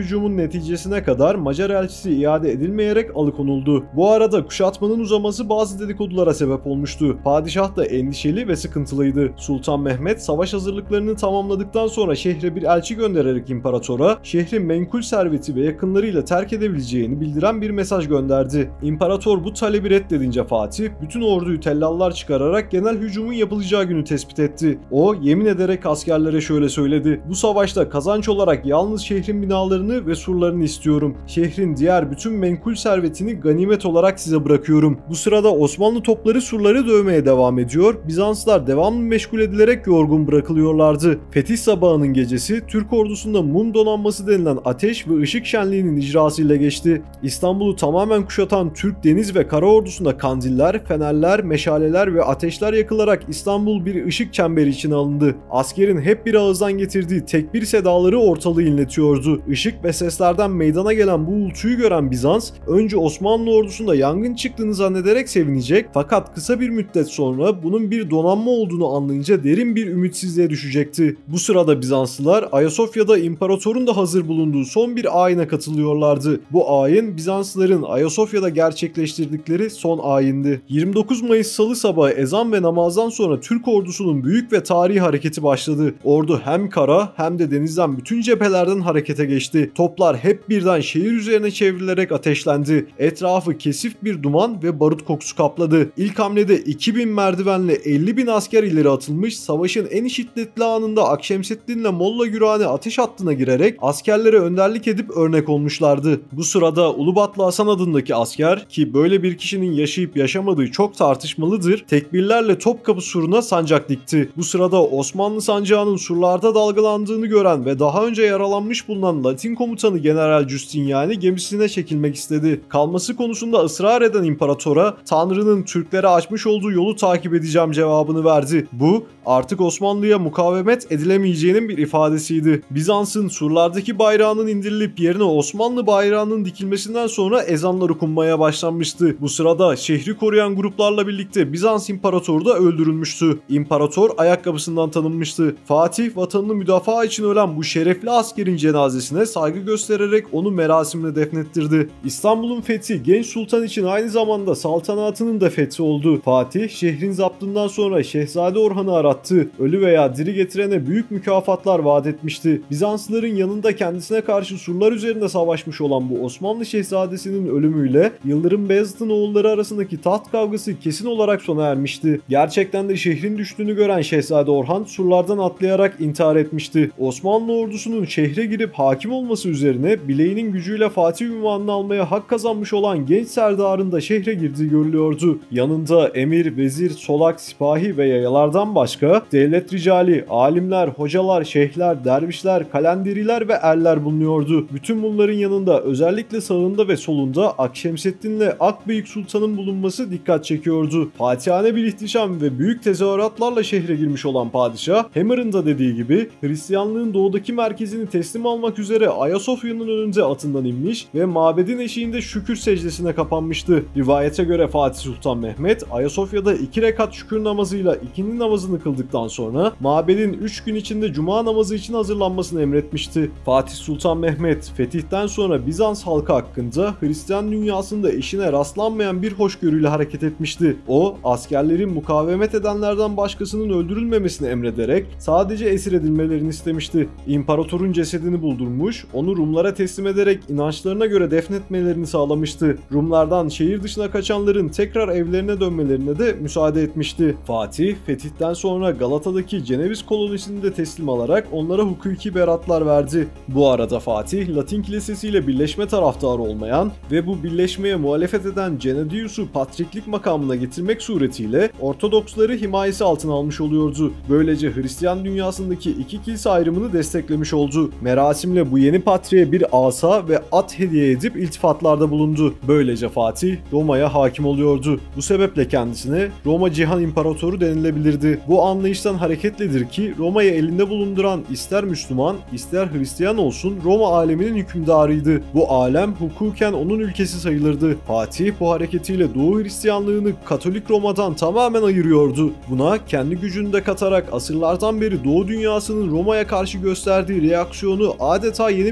Speaker 1: hücumun neticesine kadar Macar elçisi iade edilmeyerek alıkonuldu. Bu arada kuşatmanın uzaması bazı dedikodulara sebep olmuştu. Padişah da endişeli ve sıkıntılıydı. Sultan Mehmet savaş hazırlıklarını tamamladıktan sonra şehre bir elçi göndererek imparatora şehri menkul serveti ve yakınlarıyla terk edebileceğini bildiren bir mesaj gönderdi. İmparator bu talebi reddedince Fatih bütün orduyu tellallar çıkararak genel hücumun yapılacağı günü tespit etti. O yemin ederek askerlere şöyle söyledi: "Bu savaşta kazanç olarak yalnız şehrin binalarını ve surlarını istiyorum. Şehrin diğer bütün menkul servetini ganimet olarak size bırakıyorum." Bu sırada Osmanlı topları surları dövmeye devam ediyor. Bizanslılar devamlı meşgul edilerek yorgun bırakılıyorlardı. Fetih sabahının gecesi Türk ordusunda mum donanması denilen ateş ve ışık şenliğinin icrasıyla geçti. İstanbul'u tamamen kuşatan Türk deniz ve kara ordusunda kandiller, fenerler, meşaleler ve ateşler yakılarak İstanbul bir ışık çemberi içine alındı. Askerin hep bir ağızdan getirdiği tekbir sedaları ortalığı inletiyordu. Işık ve seslerden meydana gelen bu uğultuyu gören Bizans önce Osmanlı ordusunda yangın çıktığını zannederek sevinecek, fakat kısa bir müddet sonra bunun bir donanma olduğunu anlayınca derin bir ümitsizliğe düşecekti. Bu sırada Bizanslılar Ayasofya'da imparatorun da hazır bulunduğu son bir ayine katılıyorlardı. Bu ayin Bizanslıların Ayasofya'da gerçekleştirdikleri son ayindi. 29 Mayıs Salı sabahı ezan ve namazdan sonra Türk ordusunun büyük ve tarihi hareketi başladı. Ordu hem kara hem de denizden bütün cephelerden harekete geçti. Toplar hep birden şehir üzerine çevrilerek ateşlendi. Etrafı kesif bir duman ve barut kokusu kapladı. İlk hamlede 2000 merdivenle 50.000 asker ileri atılmış, savaşın en şiddetli anında Akşemseddin'le Molla Gürani ateş hattına girerek askerlere önderlik edip örnek olmuşlardı. Bu sırada Ulubatlı Hasan adındaki asker, ki böyle bir kişinin yaşayıp yaşamadığı çok tartışmalıdır, tekbirlerle Topkapı suruna sancak dikti. Bu sırada Osmanlı sancağının surlarda dalgalandığını gören ve daha önce yaralanmış bulunan Latin komutanı General Justiniani gemisine çekilmek istedi. Kalması konusunda ısrar eden imparatora Tanrı'nın Türklere açmış olduğu yolu takip edeceğim cevabını verdi. Bu artık Osmanlı'ya mukavemet edilemeyeceğinin bir ifadesiydi. Bizans'ın surlardaki bayrağının indirilip yerine Osmanlı bayrağının dikilmesinden sonra ezanlar okunmaya başlanmıştı. Bu sırada şehri koruyan gruplarla birlikte Bizans imparatoru da öldürülmüştü. İmparator ayakkabısından tanınmıştı. Fatih vatanını müdafaa için ölen bu şerefli askerin cenazesine saygı göstererek onu merasimle defnettirdi. İstanbul'un fethi genç sultan için aynı zamanda saltanatının da fethi oldu. Fatih şehrin zaptından sonra Şehzade Orhan'ı arattı. Ölü veya diri getirene büyük mükafatlar vaat etmişti. Bizanslıların yanında kendisine karşı surlar üzerinde savaşmış olan bu Osmanlı şehzadesinin ölümüyle Yıldırım Beyazıt'ın oğulları arasındaki taht kavgası kesin olarak sona ermişti. Gerçekten de şehrin düştüğünü gören Şehzade Orhan surlardan atlayarak intihar etmişti. Osmanlı ordusunun şehre girip hakim olması üzerine bileğinin gücüyle Fatih unvanını almaya hak kazanmış olan genç serdarın da şehre girdiği görülüyordu. Yanında emir, vezir, solak, sipahi ve yayalardan başka devlet ricali, alimler, hocalar, şeyhler, dervişler, kalenderiler ve erler bulunuyordu. Bütün bunların yanında özellikle sağında ve solunda Akşemseddin'le Akbeyik Sultan'ın bulunması dikkat çekiyordu. Fatihane bir ihtişam ve büyük tezahüratlarla şehre girmiş olan padişah, Hammer'ın da dediği gibi Hristiyanlığın doğudaki merkezini teslim almak üzere Ayasofya'nın önünde atından inmiş ve mabedin eşiğinde şükür secdesine kapanmıştı. Rivayete göre Fatih Sultan Mehmet Ayasofya'da 2 rekat şükür namazıyla ikindi namazını kıldıktan sonra mabedin 3 gün içinde cuma namazı için hazırlanmasını emretmişti. Fatih Sultan Mehmet fetihten sonra Bizans halkı hakkında Hristiyan dünyasında eşine rastlanmayan bir hoşgörüyle hareket etmişti. O askerlerin mukavemet edenlerden başkasının öldürülmemesini emrederek sadece esir edilmelerini istemişti. İmparatorun cesedini buldurmuş, onu Rumlara teslim ederek inançlarına göre defnetmelerini sağlamıştı. Rumlardan şehir dışına kaçanların tekrar evlerine dönmelerine de müsaade etmişti. Fatih, fetihten sonra Galata'daki Ceneviz kolonisini de teslim alarak onlara hukuki beratlar verdi. Bu arada Fatih, Latin kilisesiyle birleşme taraftarı olmayan ve bu birleşmeye muhalefet eden Cenedius'u patriklik makamına getirmek suretiyle Ortodoksları himayesi altına almış oluyordu. Böylece Hristiyan dünyasındaki iki kilise ayrımını desteklemiş oldu. Merasimle bu yeni patriğe bir asa ve at hediye edip iltifatlarda bulundu. Böylece Fatih Roma'ya hakim oluyordu. Bu sebeple kendisine Roma Cihan İmparatoru denilebilirdi. Bu anlayıştan hareketlidir ki Roma'yı elinde bulunduran ister Müslüman ister Hristiyan olsun Roma aleminin hükümdarıydı. Bu alem hukuken onun ülkesi sayılırdı. Fatih bu hareketiyle Doğu Hristiyanlığını Katolik Roma'dan tamamen ayırıyordu. Buna kendi gücünü de katarak asırlardan beri Doğu dünyasının Roma'ya karşı gösterdiği reaksiyonu adeta yeni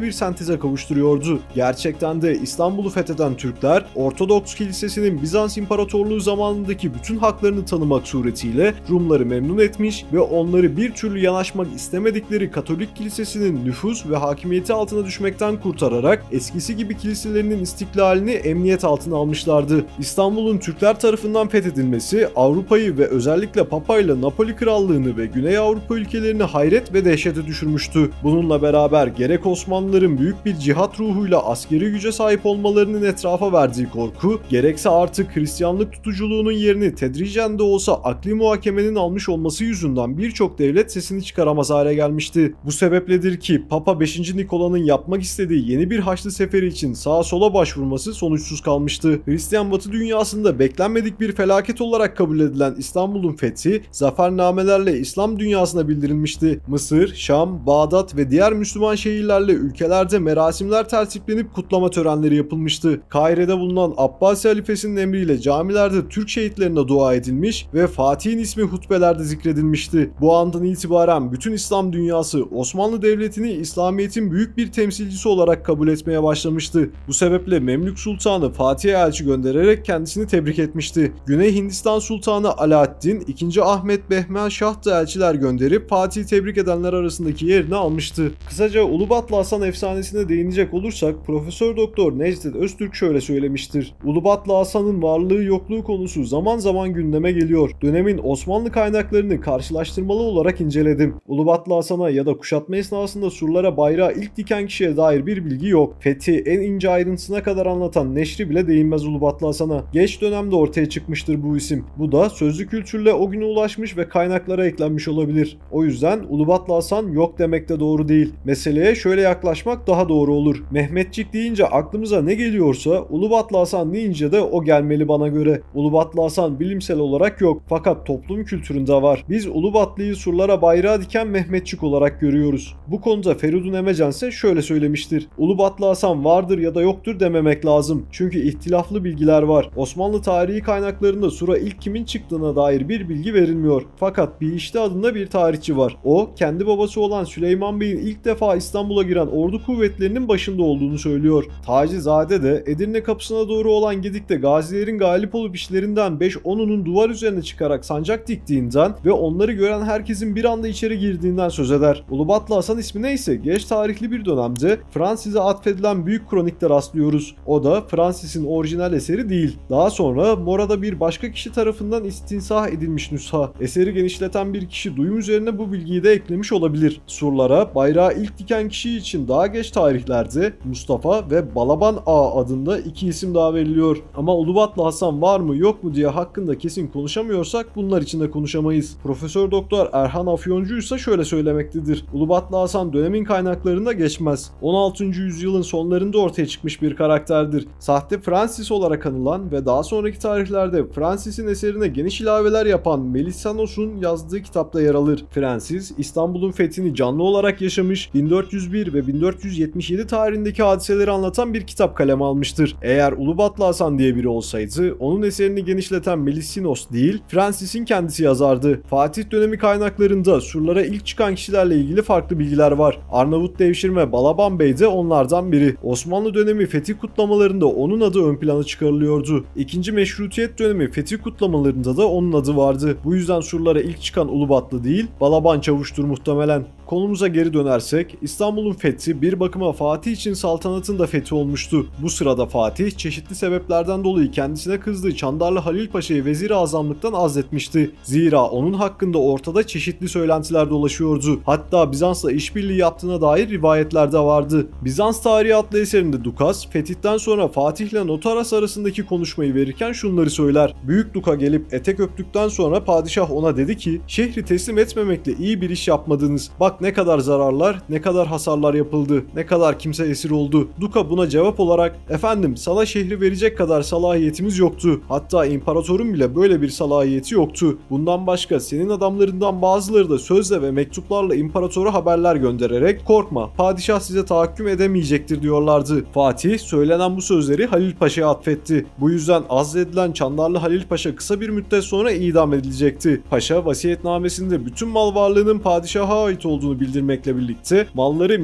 Speaker 1: yeni bir senteze kavuşturuyordu. Gerçekten de İstanbul'u fetheden Türkler, Ortodoks Kilisesi'nin Bizans İmparatorluğu zamanındaki bütün haklarını tanımak suretiyle Rumları memnun etmiş ve onları bir türlü yanaşmak istemedikleri Katolik Kilisesi'nin nüfuz ve hakimiyeti altına düşmekten kurtararak eskisi gibi kiliselerinin istiklalini emniyet altına almışlardı. İstanbul'un Türkler tarafından fethedilmesi Avrupa'yı ve özellikle Papa ile Napoli Krallığını ve Güney Avrupa ülkelerini hayret ve dehşete düşürmüştü. Bununla beraber gerek Osmanlıların büyük bir cihat ruhuyla askeri güce sahip olmalarının etrafa verdiği korku, gerekse artık Hristiyanlık tutuculuğunun yerini tedricen de olsa akli muhakemenin almış olması yüzünden birçok devlet sesini çıkaramaz hale gelmişti. Bu sebepledir ki Papa 5. Nikola'nın yapmak istediği yeni bir Haçlı Seferi için sağa sola başvurması sonuçsuz kalmıştı. Hristiyan Batı dünyasında beklenmedik bir felaket olarak kabul edilen İstanbul'un fethi, zafernamelerle İslam dünyasına bildirilmişti. Mısır, Şam, Bağdat ve diğer Müslüman şehirlerle ülkelerde merasimler tertiplenip kutlama törenleri yapılmıştı. Kahire'de bulunan Abbasi halifesinin emriyle camilerde Türk şehitlerine dua edilmiş ve Fatih'in ismi hutbelerde zikredilmişti. Bu andan itibaren bütün İslam dünyası Osmanlı Devleti'ni İslamiyet'in büyük bir temsilcisi olarak kabul etmeye başlamıştı. Bu sebeple Memlük Sultanı Fatih'e elçi göndererek kendisini tebrik etmişti. Güney Hindistan Sultanı Alaaddin, II. Ahmet Behmen Şah da elçiler gönderip Fatih'i tebrik edenler arasındaki yerini almıştı. Kısaca Ulubatlı Hasan efsanesine değinecek olursak Profesör Doktor Necdet Öztürk şöyle söylemiştir. Ulubatlı Hasan'ın varlığı yokluğu konusu zaman zaman gündeme geliyor. Dönemin Osmanlı kaynaklarını karşılaştırmalı olarak inceledim. Ulubatlı Hasan'a ya da kuşatma esnasında surlara bayrağı ilk diken kişiye dair bir bilgi yok. Fethi en ince ayrıntısına kadar anlatan neşri bile değinmez Ulubatlı Hasan'a. Geç dönemde ortaya çıkmıştır bu isim. Bu da sözlü kültürle o güne ulaşmış ve kaynaklara eklenmiş olabilir. O yüzden Ulubatlı Hasan yok demek de doğru değil. Meseleye şöyle yaklaşmak daha doğru olur. Mehmetçik deyince aklımıza ne geliyorsa Ulubatlı Hasan deyince de o gelmeli bana göre. Ulubatlı Hasan bilimsel olarak yok fakat toplum kültüründe var. Biz Ulubatlı'yı surlara bayrağı diken Mehmetçik olarak görüyoruz. Bu konuda Feridun Emecen ise şöyle söylemiştir. Ulubatlı Hasan vardır ya da yoktur dememek lazım. Çünkü ihtilaflı bilgiler var. Osmanlı tarihi kaynaklarında sura ilk kimin çıktığına dair bir bilgi verilmiyor. Fakat Bihişti adında bir tarihçi var. O, kendi babası olan Süleyman Bey'in ilk defa İstanbul'a giren ordu kuvvetlerinin başında olduğunu söylüyor. Tacizade de Edirne kapısına doğru olan gedikte gazilerin galip olup işlerinden 5-10'unun duvar üzerine çıkarak sancak diktiğinden ve onları gören herkesin bir anda içeri girdiğinden söz eder. Ulubatlı Hasan ismi neyse geç tarihli bir dönemde Fransız'a atfedilen büyük kronikte rastlıyoruz. O da Fransız'ın orijinal eseri değil. Daha sonra Mora'da bir başka kişi tarafından istinsah edilmiş nüsha. Eseri genişleten bir kişi duyum üzerine bu bilgiyi de eklemiş olabilir. Surlara bayrağı ilk diken kişi için daha geç tarihlerde Mustafa ve Balaban Ağa adında iki isim daha veriliyor. Ama Ulubatlı Hasan var mı yok mu diye hakkında kesin konuşamıyorsak bunlar için de konuşamayız. Profesör Doktor Erhan Afyoncu ise şöyle söylemektedir. Ulubatlı Hasan dönemin kaynaklarında geçmez. 16. yüzyılın sonlarında ortaya çıkmış bir karakterdir. Sahte Francis olarak anılan ve daha sonraki tarihlerde Francis'in eserine geniş ilaveler yapan Melissanos'un yazdığı kitapta yer alır. Francis, İstanbul'un fethini canlı olarak yaşamış, 1401 ve 1477 tarihindeki hadiseleri anlatan bir kitap kaleme almıştır. Eğer Ulubatlı Hasan diye biri olsaydı, onun eserini genişleten Melissanos değil, Francis'in kendisi yazardı. Fatih dönemi kaynaklarında surlara ilk çıkan kişilerle ilgili farklı bilgiler var. Arnavut devşirme Balaban Bey de onlardan biri. Osmanlı dönemi fetih kutlamalarında onun adı ön plana çıkarılıyordu. İkinci Meşrutiyet dönemi fetih kutlamalarında da onun adı vardı. Bu yüzden surlara ilk çıkan Ulubatlı değil, Balaban Çavuş'tur muhtemelen. Konumuza geri dönersek, İstanbul'un fethi bir bakıma Fatih için saltanatın da fethi olmuştu. Bu sırada Fatih çeşitli sebeplerden dolayı kendisine kızdığı Çandarlı Halil Paşa'yı vezir-i azamlıktan azletmişti. Zira onun hakkında ortada çeşitli söylentiler dolaşıyordu. Hatta Bizans'la işbirliği yaptığına dair rivayetler de vardı. Bizans Tarihi adlı eserinde Dukas, fetihten sonra Fatih ile Notaras arasındaki konuşmayı verirken şunları söyler. Büyük Duka gelip etek öptükten sonra padişah ona dedi ki, şehri teslim etmemekle iyi bir iş yapmadınız. Bak ne kadar zararlar, ne kadar hasarlar yapıldı, ne kadar kimse esir oldu. Duka buna cevap olarak, efendim sana şehri verecek kadar salahiyetimiz yoktu. Hatta imparatorun bile böyle bir salahiyeti yoktu. Bundan başka senin adamlarından bazıları da sözle ve mektuplarla imparatora haberler göndererek, korkma padişah size tahakküm edemeyecektir diyorlardı. Fatih söylenen bu sözleri Halil Paşa'ya atfetti. Bu yüzden azledilen Çandarlı Halil Paşa kısa bir müddet sonra idam edilecekti. Paşa vasiyetnamesinde bütün mal varlığının padişaha ait olduğunu bildirmekle birlikte malları mirasçılara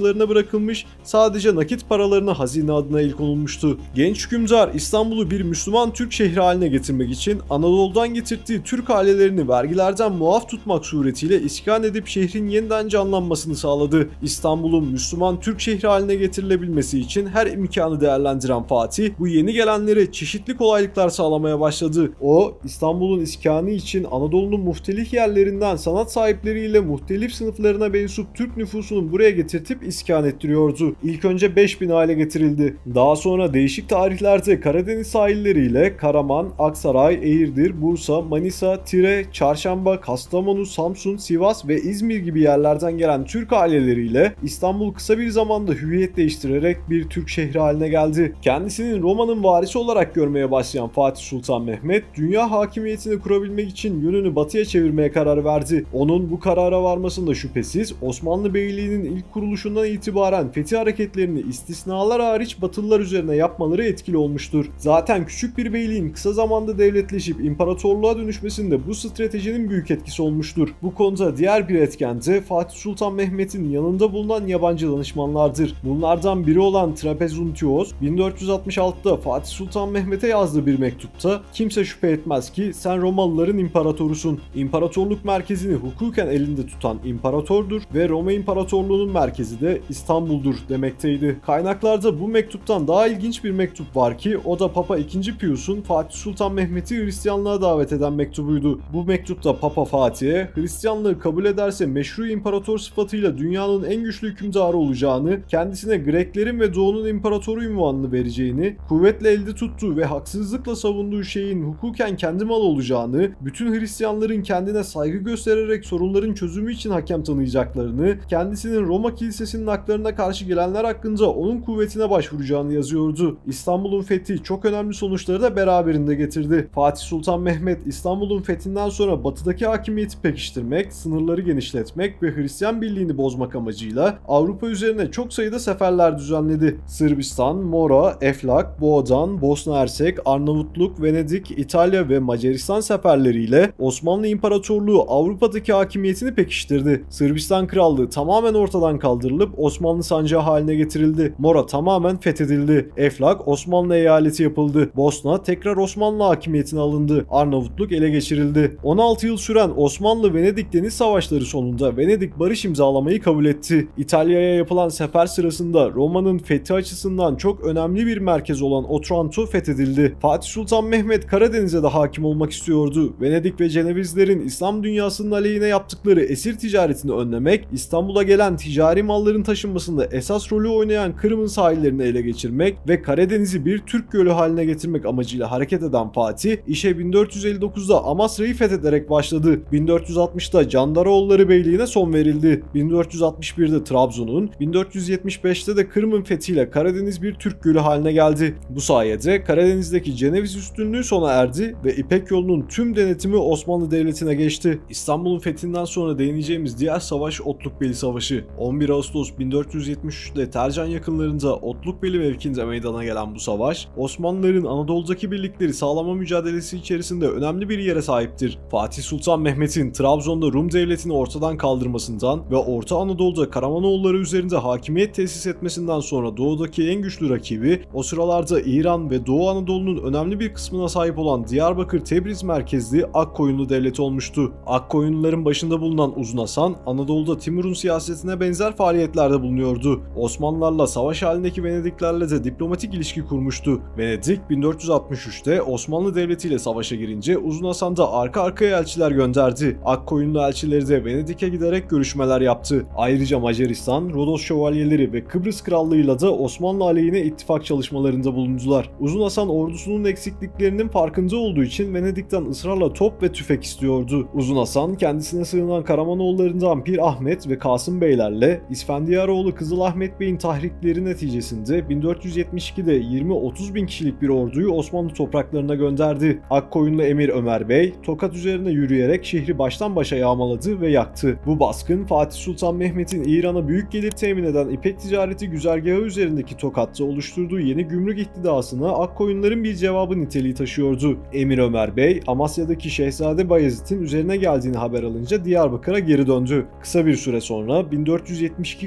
Speaker 1: inşaatçılarına bırakılmış, sadece nakit paralarına hazine adına el konulmuştu. Genç hükümdar İstanbul'u bir Müslüman Türk şehri haline getirmek için Anadolu'dan getirdiği Türk ailelerini vergilerden muaf tutmak suretiyle iskan edip şehrin yeniden canlanmasını sağladı. İstanbul'un Müslüman Türk şehri haline getirilebilmesi için her imkanı değerlendiren Fatih, bu yeni gelenlere çeşitli kolaylıklar sağlamaya başladı. O, İstanbul'un iskanı için Anadolu'nun muhtelif yerlerinden sanat sahipleriyle muhtelif sınıflarına mensup Türk nüfusunun buraya getirtip iskan ettiriyordu. İlk önce 5000 aile getirildi. Daha sonra değişik tarihlerde Karadeniz sahilleriyle Karaman, Aksaray, Eğirdir, Bursa, Manisa, Tire, Çarşamba, Kastamonu, Samsun, Sivas ve İzmir gibi yerlerden gelen Türk aileleriyle İstanbul kısa bir zamanda hüviyet değiştirerek bir Türk şehri haline geldi. Kendisinin Roma'nın varisi olarak görmeye başlayan Fatih Sultan Mehmet, dünya hakimiyetini kurabilmek için yönünü batıya çevirmeye karar verdi. Onun bu karara varmasında şüphesiz Osmanlı Beyliği'nin ilk kuruluşundan itibaren fetih hareketlerini istisnalar hariç Batılılar üzerine yapmaları etkili olmuştur. Zaten küçük bir beyliğin kısa zamanda devletleşip imparatorluğa dönüşmesinde bu stratejinin büyük etkisi olmuştur. Bu konuda diğer bir etken de Fatih Sultan Mehmet'in yanında bulunan yabancı danışmanlardır. Bunlardan biri olan Trapezuntios, 1466'da Fatih Sultan Mehmet'e yazdığı bir mektupta "Kimse şüphe etmez ki sen Romalıların imparatorusun. İmparatorluk merkezini hukuken elinde tutan imparatordur ve Roma İmparatorluğu'nun merkezi de İstanbul'dur" demekteydi. Kaynaklarda bu mektuptan daha ilginç bir mektup var ki o da Papa II. Pius'un Fatih Sultan Mehmet'i Hristiyanlığa davet eden mektubuydu. Bu mektupta Papa Fatih'e Hristiyanlığı kabul ederse meşru imparator sıfatıyla dünyanın en güçlü hükümdarı olacağını, kendisine Greklerin ve Doğu'nun imparatoru unvanını vereceğini, kuvvetle elde tuttuğu ve haksızlıkla savunduğu şeyin hukuken kendi malı olacağını, bütün Hristiyanların kendine saygı göstererek sorunların çözümü için hakem tanıyacaklarını, kendisinin Roma Kilisesi'nin haklarına karşı gelenler hakkında onun kuvvetine başvuracağını yazıyordu. İstanbul'un fethi çok önemli sonuçları da beraberinde getirdi. Fatih Sultan Mehmet İstanbul'un fethinden sonra batıdaki hakimiyeti pekiştirmek, sınırları genişletmek ve Hristiyan birliğini bozmak amacıyla Avrupa üzerine çok sayıda seferler düzenledi. Sırbistan, Mora, Eflak, Boğdan, Bosna Hersek, Arnavutluk, Venedik, İtalya ve Macaristan seferleriyle Osmanlı İmparatorluğu Avrupa'daki hakimiyetini pekiştirdi. Sırbistan Krallığı tamamen ortadan kaldırılıp Osmanlı sancağı haline getirildi. Mora tamamen fethedildi. Eflak Osmanlı eyaleti yapıldı. Bosna tekrar Osmanlı hakimiyetine alındı. Arnavutluk ele geçirildi. 16 yıl süren Osmanlı-Venedik deniz savaşları sonunda Venedik barış imzalamayı kabul etti. İtalya'ya yapılan sefer sırasında Roma'nın fethi açısından çok önemli bir merkez olan Otranto fethedildi. Fatih Sultan Mehmet Karadeniz'e de hakim olmak istiyordu. Venedik ve Cenevizlerin İslam dünyasının aleyhine yaptıkları esir ticaretini önlemek, İstanbul'a gelen ticari malların taşınmasında esas rolü oynayan Kırım'ın sahillerini ele geçirmek ve Karadeniz'i bir Türk gölü haline getirmek amacıyla hareket eden Fatih, işe 1459'da Amasra'yı fethederek başladı. 1460'da Candaroğulları Beyliği'ne son verildi. 1461'de Trabzon'un, 1475'te de Kırım'ın fethiyle Karadeniz bir Türk gölü haline geldi. Bu sayede Karadeniz'deki Ceneviz üstünlüğü sona erdi ve İpek yolunun tüm denetimi Osmanlı Devleti'ne geçti. İstanbul'un fethinden sonra değineceğimiz diğer savaş Otlukbeli Savaşı. 11 Ağustos 1473'te Tercan yakınlarında Otlukbeli mevkinde meydana gelen bu savaş, Osmanlıların Anadolu'daki birlikleri sağlama mücadelesi içerisinde önemli bir yere sahiptir. Fatih Sultan Mehmet'in Trabzon'da Rum devletini ortadan kaldırmasından ve Orta Anadolu'da Karamanoğulları üzerinde hakimiyet tesis etmesinden sonra doğudaki en güçlü rakibi, o sıralarda İran ve Doğu Anadolu'nun önemli bir kısmına sahip olan Diyarbakır Tebriz merkezli Akkoyunlu devleti olmuştu. Akkoyunluların başında bulunan Uzun Hasan, Anadolu'da Timur'un siyasetine benzer faaliyetlerde bulunuyordu. Osmanlılarla savaş halindeki Venediklerle de diplomatik ilişki kurmuştu. Venedik 1463'te Osmanlı Devleti ile savaşa girince Uzun Hasan da arka arkaya elçiler gönderdi. Akkoyunlu elçileri de Venedik'e giderek görüşmeler yaptı. Ayrıca Macaristan, Rodos şövalyeleri ve Kıbrıs Krallığı'yla da Osmanlı aleyhine ittifak çalışmalarında bulundular. Uzun Hasan ordusunun eksikliklerinin farkında olduğu için Venedik'ten ısrarla top ve tüfek istiyordu. Uzun Hasan kendisine sığınan Karamanoğullarından Pir Ahmet ve Kasım Beylerle İsfendiyaroğlu Kızıl Ahmet Bey'in tahrikleri neticesinde 1472'de 20-30 bin kişilik bir orduyu Osmanlı topraklarına gönderdi. Akkoyunlu Emir Ömer Bey, Tokat üzerine yürüyerek şehri baştan başa yağmaladı ve yaktı. Bu baskın Fatih Sultan Mehmet'in İran'a büyük gelir temin eden İpek ticareti güzergahı üzerindeki Tokat'ta oluşturduğu yeni gümrük ihtidasına Akkoyunların bir cevabı niteliği taşıyordu. Emir Ömer Bey, Amasya'daki Şehzade Bayezid'in üzerine geldiğini haber alınca Diyarbakır'a geri döndü. Kısa bir süre sonra 1472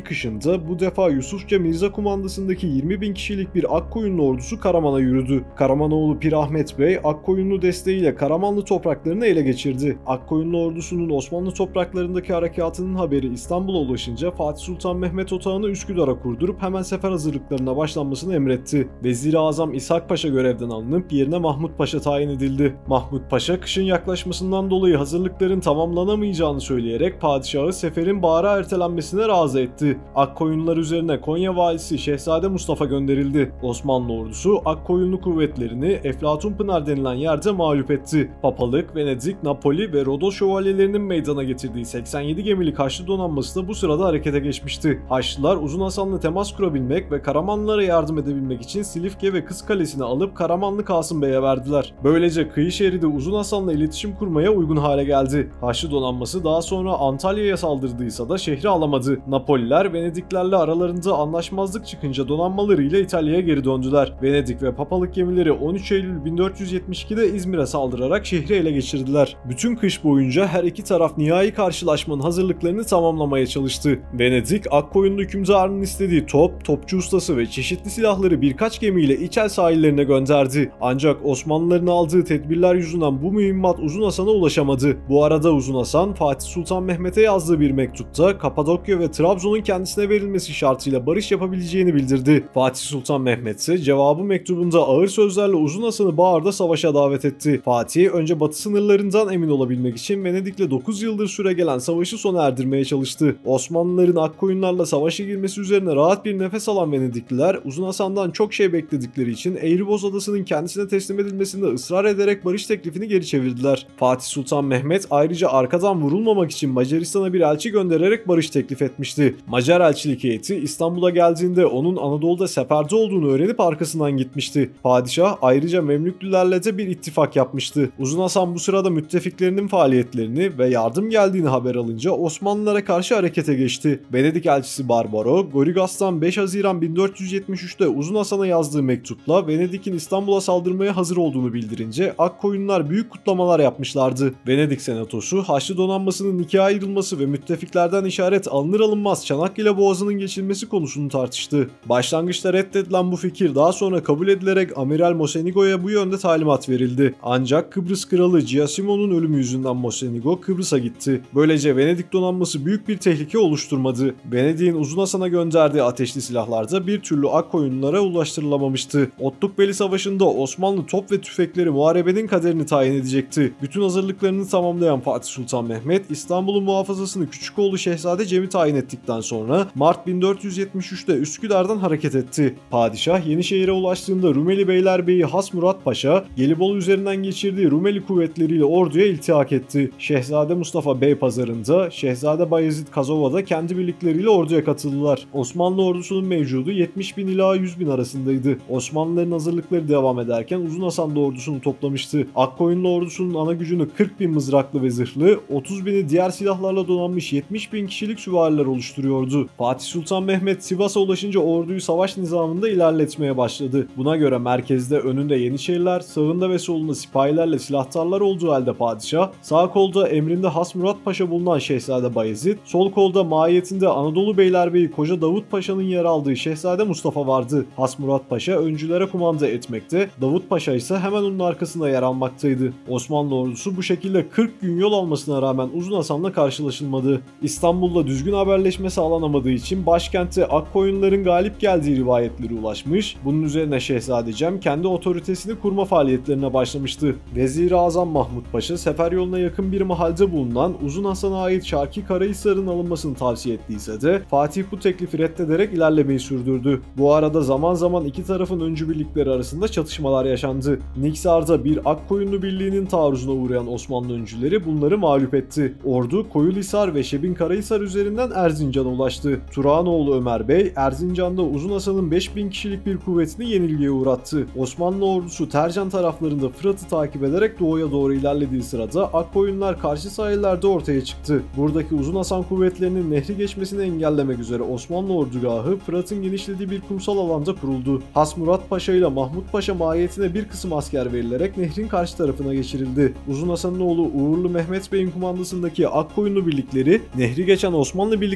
Speaker 1: kışında bu defa Yusufça Mirza kumandasındaki 20.000 kişilik bir Akkoyunlu ordusu Karaman'a yürüdü. Karamanoğlu Pir Ahmet Bey Akkoyunlu desteğiyle Karamanlı topraklarını ele geçirdi. Akkoyunlu ordusunun Osmanlı topraklarındaki harekatının haberi İstanbul'a ulaşınca Fatih Sultan Mehmet otağını Üsküdar'a kurdurup hemen sefer hazırlıklarına başlanmasını emretti. Vezir-i Azam İshak Paşa görevden alınıp yerine Mahmut Paşa tayin edildi. Mahmut Paşa kışın yaklaşmasından dolayı hazırlıkların tamamlanamayacağını söyleyerek padişahı seferin bahara ertelenmesine razı etti. Akkoyunlular üzerine Konya valisi Şehzade Mustafa gönderildi. Osmanlı ordusu Akkoyunlu kuvvetlerini Eflatunpınar denilen yerde mağlup etti. Papalık, Venedik, Napoli ve Rodos şövalyelerinin meydana getirdiği 87 gemilik Haçlı donanması da bu sırada harekete geçmişti. Haçlılar Uzun Hasan'la temas kurabilmek ve Karamanlılara yardım edebilmek için Silifke ve Kız Kalesi'ni alıp Karamanlı Kasım Bey'e verdiler. Böylece kıyı şeridi Uzun Hasan'la iletişim kurmaya uygun hale geldi. Haçlı donanması daha sonra Antalya'ya saldırdıysa da şehri alamadı. Napoliler Venediklerle aralarında anlaşmazlık çıkınca donanmalarıyla İtalya'ya geri döndüler. Venedik ve Papalık gemileri 13 Eylül 1472'de İzmir'e saldırarak şehri ele geçirdiler. Bütün kış boyunca her iki taraf nihai karşılaşmanın hazırlıklarını tamamlamaya çalıştı. Venedik, Akkoyunlu hükümdarının istediği top, topçu ustası ve çeşitli silahları birkaç gemiyle İçel sahillerine gönderdi. Ancak Osmanlıların aldığı tedbirler yüzünden bu mühimmat Uzun Hasan'a ulaşamadı. Bu arada Uzun Hasan, Fatih Sultan Mehmet'e yazdığı bir mektupta Kapadokya ve Trabzon'un kendisine verilmesi şartıyla barış yapabileceğini bildirdi. Fatih Sultan Mehmet ise cevabı mektubunda ağır sözlerle Uzun Hasan'ı Bağır'da savaşa davet etti. Fatih önce batı sınırlarından emin olabilmek için Venedik'le 9 yıldır süre gelen savaşı sona erdirmeye çalıştı. Osmanlıların Akkoyunlarla savaşa girmesi üzerine rahat bir nefes alan Venedikliler Uzun Hasan'dan çok şey bekledikleri için Eğriboz Adası'nın kendisine teslim edilmesinde ısrar ederek barış teklifini geri çevirdiler. Fatih Sultan Mehmet ayrıca arkadan vurulmamak için Macaristan'a bir elçi göndererek barış teklif etmişti. Macar elçilik heyeti İstanbul'a geldiğinde onun Anadolu'da seferde olduğunu öğrenip arkasından gitmişti. Padişah ayrıca Memlüklülerle de bir ittifak yapmıştı. Uzun Hasan bu sırada müttefiklerinin faaliyetlerini ve yardım geldiğini haber alınca Osmanlılara karşı harekete geçti. Venedik elçisi Barbaro, Gorigas'tan 5 Haziran 1473'te Uzun Hasan'a yazdığı mektupla Venedik'in İstanbul'a saldırmaya hazır olduğunu bildirince Akkoyunlular büyük kutlamalar yapmışlardı. Venedik senatosu Haçlı donanmasının ikiye ayrılması ve müttefiklerden işaret alınır alınmaz Çanakkale Boğazı'nın geçilmesi konusunu tartıştı. Başlangıçta reddedilen bu fikir daha sonra kabul edilerek Amiral Mocenigo'ya bu yönde talimat verildi. Ancak Kıbrıs Kralı Giacomo'nun ölümü yüzünden Mocenigo Kıbrıs'a gitti. Böylece Venedik donanması büyük bir tehlike oluşturmadı. Venedik'in Uzun Hasan'a gönderdiği ateşli silahlar da bir türlü Akkoyunlulara ulaştırılamamıştı. Otlukbeli Savaşı'nda Osmanlı top ve tüfekleri muharebenin kaderini tayin edecekti. Bütün hazırlıklarını tamamlayan Fatih Sultan Mehmet, İstanbul'un muhafazasını Küçükoğlu Şehzade Cem'i tayin ettikten sonra Mart 1473'te Üsküdar'dan hareket etti. Padişah Yenişehir'e ulaştığında Rumeli Beylerbeyi Has Murat Paşa, Gelibolu üzerinden geçirdiği Rumeli kuvvetleriyle orduya iltihak etti. Şehzade Mustafa Beypazarı'nda, Şehzade Bayezid Kazova'da kendi birlikleriyle orduya katıldılar. Osmanlı ordusunun mevcudu 70.000 ila 100.000 arasındaydı. Osmanlıların hazırlıkları devam ederken Uzun Hasan da ordusunu toplamıştı. Akkoyunlu ordusunun ana gücünü 40.000 mızraklı ve zırhlı, 30.000'i diğer silahlarla donanmış 70.000 kişilik süvariler oluşturuyordu. Fatih Sultan Mehmet Sivas'a ulaşınca orduyu savaş nizamında ilerletmeye başladı. Buna göre merkezde önünde Yeniçeriler, sağında ve solunda sipahilerle silahtarlar olduğu halde padişah, sağ kolda emrinde Has Murat Paşa bulunan Şehzade Bayezid, sol kolda mahiyetinde Anadolu Beylerbeyi Koca Davut Paşa'nın yer aldığı Şehzade Mustafa vardı. Has Murat Paşa öncülere kumanda etmekte, Davut Paşa ise hemen onun arkasında yer almaktaydı. Osmanlı ordusu bu şekilde 40 gün yol almasına rağmen Uzun Hasan'la karşılaşılmadı. İstanbul'da düzgün haberleşme sağlanamadığı için başkente Akkoyunluların galip geldiği rivayetleri ulaşmış, bunun üzerine Şehzade Cem kendi otoritesini kurma faaliyetlerine başlamıştı. Vezir-i Azam Mahmut Paşa sefer yoluna yakın bir mahalde bulunan Uzun Hasan'a ait Şarki Karahisar'ın alınmasını tavsiye ettiyse de Fatih bu teklifi reddederek ilerlemeyi sürdürdü. Bu arada zaman zaman iki tarafın öncü birlikleri arasında çatışmalar yaşandı. Niksar'da bir Akkoyunlu birliğinin taarruzuna uğrayan Osmanlı öncüleri bunları mağlup etti. Ordu Koyulhisar ve Şebin Karahisar üzerinden Erzincan'a ulaştı. Turanoğlu Ömer Bey Erzincan'da Uzun Hasan'ın 5.000 kişilik bir kuvvetini yenilgiye uğrattı. Osmanlı ordusu Tercan taraflarında Fırat'ı takip ederek doğuya doğru ilerlediği sırada Akkoyunlar karşı sahillerde ortaya çıktı. Buradaki Uzun Hasan kuvvetlerinin nehri geçmesini engellemek üzere Osmanlı ordugahı Fırat'ın genişlediği bir kumsal alanda kuruldu. Has Murat Paşa ile Mahmut Paşa mahiyetine bir kısım asker verilerek nehrin karşı tarafına geçirildi. Uzun Hasan'ın oğlu Uğurlu Mehmet Bey'in kumandasındaki Akkoyunlu birlikleri nehri geçen Osmanlı birliklerine saldırdı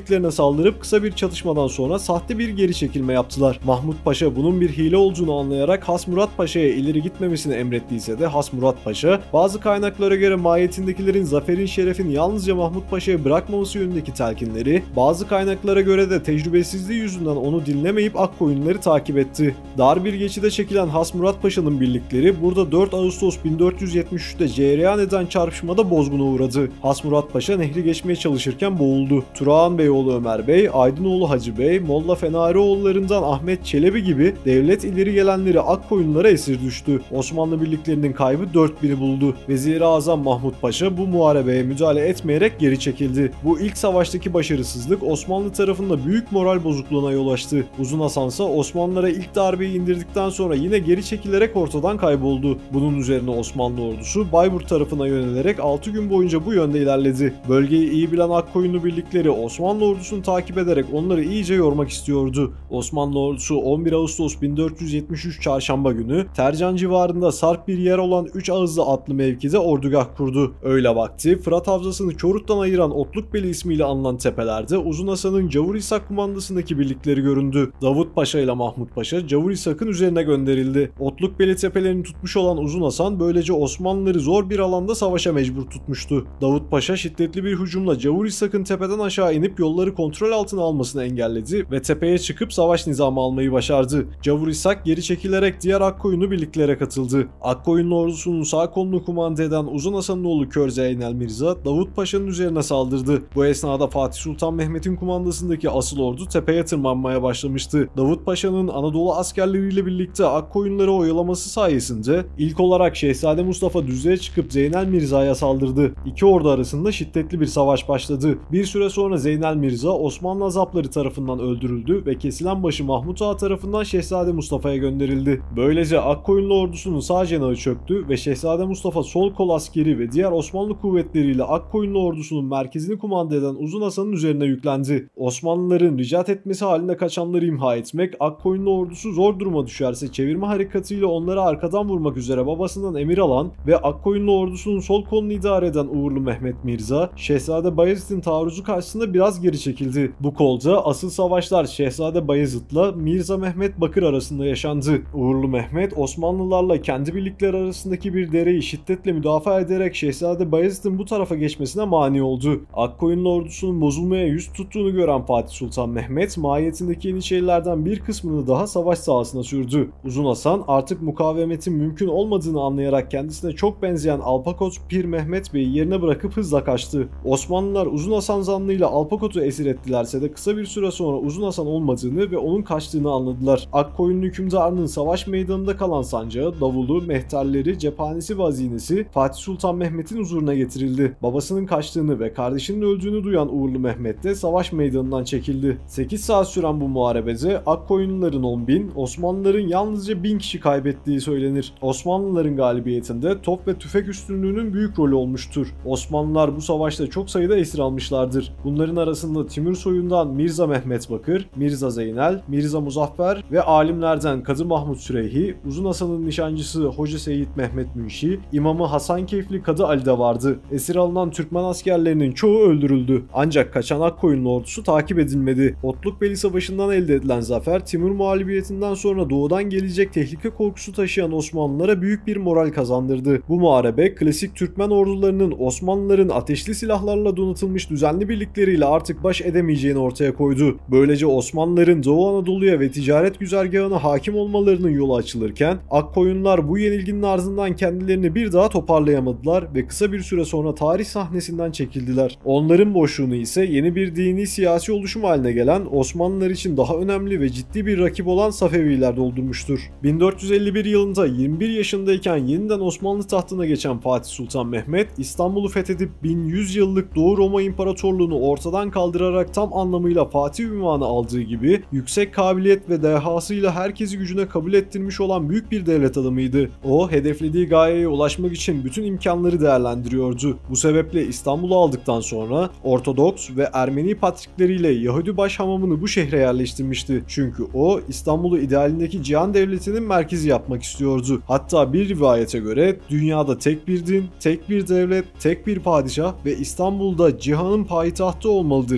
Speaker 1: saldırıp kısa bir çatışmadan sonra sahte bir geri çekilme yaptılar. Mahmut Paşa bunun bir hile olduğunu anlayarak Has Murat Paşa'ya ileri gitmemesini emrettiyse de Has Murat Paşa bazı kaynaklara göre mahiyetindekilerin zaferin şerefini yalnızca Mahmut Paşa'ya bırakmaması yönündeki telkinleri, bazı kaynaklara göre de tecrübesizliği yüzünden onu dinlemeyip Akkoyunluları takip etti. Dar bir geçide çekilen Has Murat Paşa'nın birlikleri burada 4 Ağustos 1473'te cereyan eden çarpışmada bozguna uğradı. Has Murat Paşa nehri geçmeye çalışırken boğuldu. Turağan Beyoğlu Ömer Bey, Aydınoğlu Hacı Bey, Molla Fenarioğullarından Ahmet Çelebi gibi devlet ileri gelenleri Akkoyunlulara esir düştü. Osmanlı birliklerinin kaybı 4000'i buldu. Vezir-i Azam Mahmut Paşa bu muharebeye müdahale etmeyerek geri çekildi. Bu ilk savaştaki başarısızlık Osmanlı tarafında büyük moral bozukluğuna yol açtı. Uzun Hasan ise Osmanlılara ilk darbeyi indirdikten sonra yine geri çekilerek ortadan kayboldu. Bunun üzerine Osmanlı ordusu Bayburt tarafına yönelerek 6 gün boyunca bu yönde ilerledi. Bölgeyi iyi bilen Akkoyunlu birlikleri Osmanlı ordusunu takip ederek onları iyice yormak istiyordu. Osmanlı ordusu 11 Ağustos 1473 Çarşamba günü Tercan civarında sarp bir yer olan 3 Ağızlı adlı mevkide ordugah kurdu. Öğle vakti Fırat Havzası'nı Çorut'tan ayıran Otlukbeli ismiyle anılan tepelerde Uzun Hasan'ın Cavurhisar kumandasındaki birlikleri göründü. Davut Paşa ile Mahmut Paşa Cavurhisar'ın üzerine gönderildi. Otlukbeli tepelerini tutmuş olan Uzun Hasan böylece Osmanlıları zor bir alanda savaşa mecbur tutmuştu. Davut Paşa şiddetli bir hücumla Cavurhisar'ın tepeden aşağı inip yolları kontrol altına almasını engelledi ve tepeye çıkıp savaş nizamı almayı başardı. Cavurhisar geri çekilerek diğer Akkoyunlu birliklere katıldı. Akkoyunlu ordusunun sağ kolunu kumanda eden Uzun Hasan'ın oğlu Kör Zeynel Mirza Davut Paşa'nın üzerine saldırdı. Bu esnada Fatih Sultan Mehmet'in kumandasındaki asıl ordu tepeye tırmanmaya başlamıştı. Davut Paşa'nın Anadolu askerleriyle birlikte Akkoyunları oyalaması sayesinde ilk olarak Şehzade Mustafa düzlüğe çıkıp Zeynel Mirza'ya saldırdı. İki ordu arasında şiddetli bir savaş başladı. Bir süre sonra Zeynel Mirza Osmanlı azapları tarafından öldürüldü ve kesilen başı Mahmut Ağa tarafından Şehzade Mustafa'ya gönderildi. Böylece Akkoyunlu ordusunun sağ cenahı çöktü ve Şehzade Mustafa sol kol askeri ve diğer Osmanlı kuvvetleriyle Akkoyunlu ordusunun merkezini kumanda eden Uzun Hasan'ın üzerine yüklendi. Osmanlıların ricat etmesi halinde kaçanları imha etmek, Akkoyunlu ordusu zor duruma düşerse çevirme harekatıyla onları arkadan vurmak üzere babasından emir alan ve Akkoyunlu ordusunun sol kolunu idare eden Uğurlu Mehmet Mirza, Şehzade Bayezid'in taarruzu karşısında biraz geri çekildi. Bu kolda asıl savaşlar Şehzade Bayezid'le Mirza Mehmet Bakır arasında yaşandı. Uğurlu Mehmet Osmanlılarla kendi birlikleri arasındaki bir dereyi şiddetle müdafaa ederek Şehzade Bayezid'in bu tarafa geçmesine mani oldu. Akkoyunlu ordusunun bozulmaya yüz tuttuğunu gören Fatih Sultan Mehmet mahiyetindeki Yeniçerilerden bir kısmını daha savaş sahasına sürdü. Uzun Hasan artık mukavemetin mümkün olmadığını anlayarak kendisine çok benzeyen Alpakot Pir Mehmet Bey'i yerine bırakıp hızla kaçtı. Osmanlılar Uzun Hasan zannıyla Alpakot'u esir ettilerse de kısa bir süre sonra Uzun Hasan olmadığını ve onun kaçtığını anladılar. Akkoyunlu hükümdarının savaş meydanında kalan sancağı, davulu, mehterleri, cephanesi ve hazinesi Fatih Sultan Mehmet'in huzuruna getirildi. Babasının kaçtığını ve kardeşinin öldüğünü duyan Uğurlu Mehmet de savaş meydanından çekildi. 8 saat süren bu muharebede Akkoyunluların 10.000, Osmanlıların yalnızca 1000 kişi kaybettiği söylenir. Osmanlıların galibiyetinde top ve tüfek üstünlüğünün büyük rolü olmuştur. Osmanlılar bu savaşta çok sayıda esir almışlardır. Bunların arasında Timur soyundan Mirza Mehmet Bakır, Mirza Zeynel, Mirza Muzaffer ve alimlerden Kadı Mahmud Süreyhi, Uzun Hasan'ın nişancısı Hoca Seyit Mehmet Münşi, imamı Hasankeyfli Kadı Ali de vardı. Esir alınan Türkmen askerlerinin çoğu öldürüldü. Ancak kaçan Akkoyunlu ordusu takip edilmedi. Otlukbeli Savaşı'ndan elde edilen zafer, Timur muhalifiyetinden sonra doğudan gelecek tehlike korkusu taşıyan Osmanlılara büyük bir moral kazandırdı. Bu muharebe, klasik Türkmen ordularının Osmanlıların ateşli silahlarla donatılmış düzenli birlikleriyle artık baş edemeyeceğini ortaya koydu. Böylece Osmanlıların Doğu Anadolu'ya ve ticaret güzergahına hakim olmalarının yolu açılırken, Akkoyunlar bu yenilginin ardından kendilerini bir daha toparlayamadılar ve kısa bir süre sonra tarih sahnesinden çekildiler. Onların boşluğunu ise yeni bir dini siyasi oluşum haline gelen Osmanlılar için daha önemli ve ciddi bir rakip olan Safeviler doldurmuştur. 1451 yılında 21 yaşındayken yeniden Osmanlı tahtına geçen Fatih Sultan Mehmet, İstanbul'u fethedip 1100 yıllık Doğu Roma İmparatorluğunu ortadan kaldırarak tam anlamıyla Fatih unvanı aldığı gibi yüksek kabiliyet ve dehasıyla herkesi gücüne kabul ettirmiş olan büyük bir devlet adamıydı. O, hedeflediği gayeye ulaşmak için bütün imkanları değerlendiriyordu. Bu sebeple İstanbul'u aldıktan sonra Ortodoks ve Ermeni patrikleriyle Yahudi başhamamını bu şehre yerleştirmişti. Çünkü o, İstanbul'u idealindeki cihan devletinin merkezi yapmak istiyordu. Hatta bir rivayete göre dünyada tek bir din, tek bir devlet, tek bir padişah ve İstanbul'da cihanın payitahtı olmalıdır şeklinde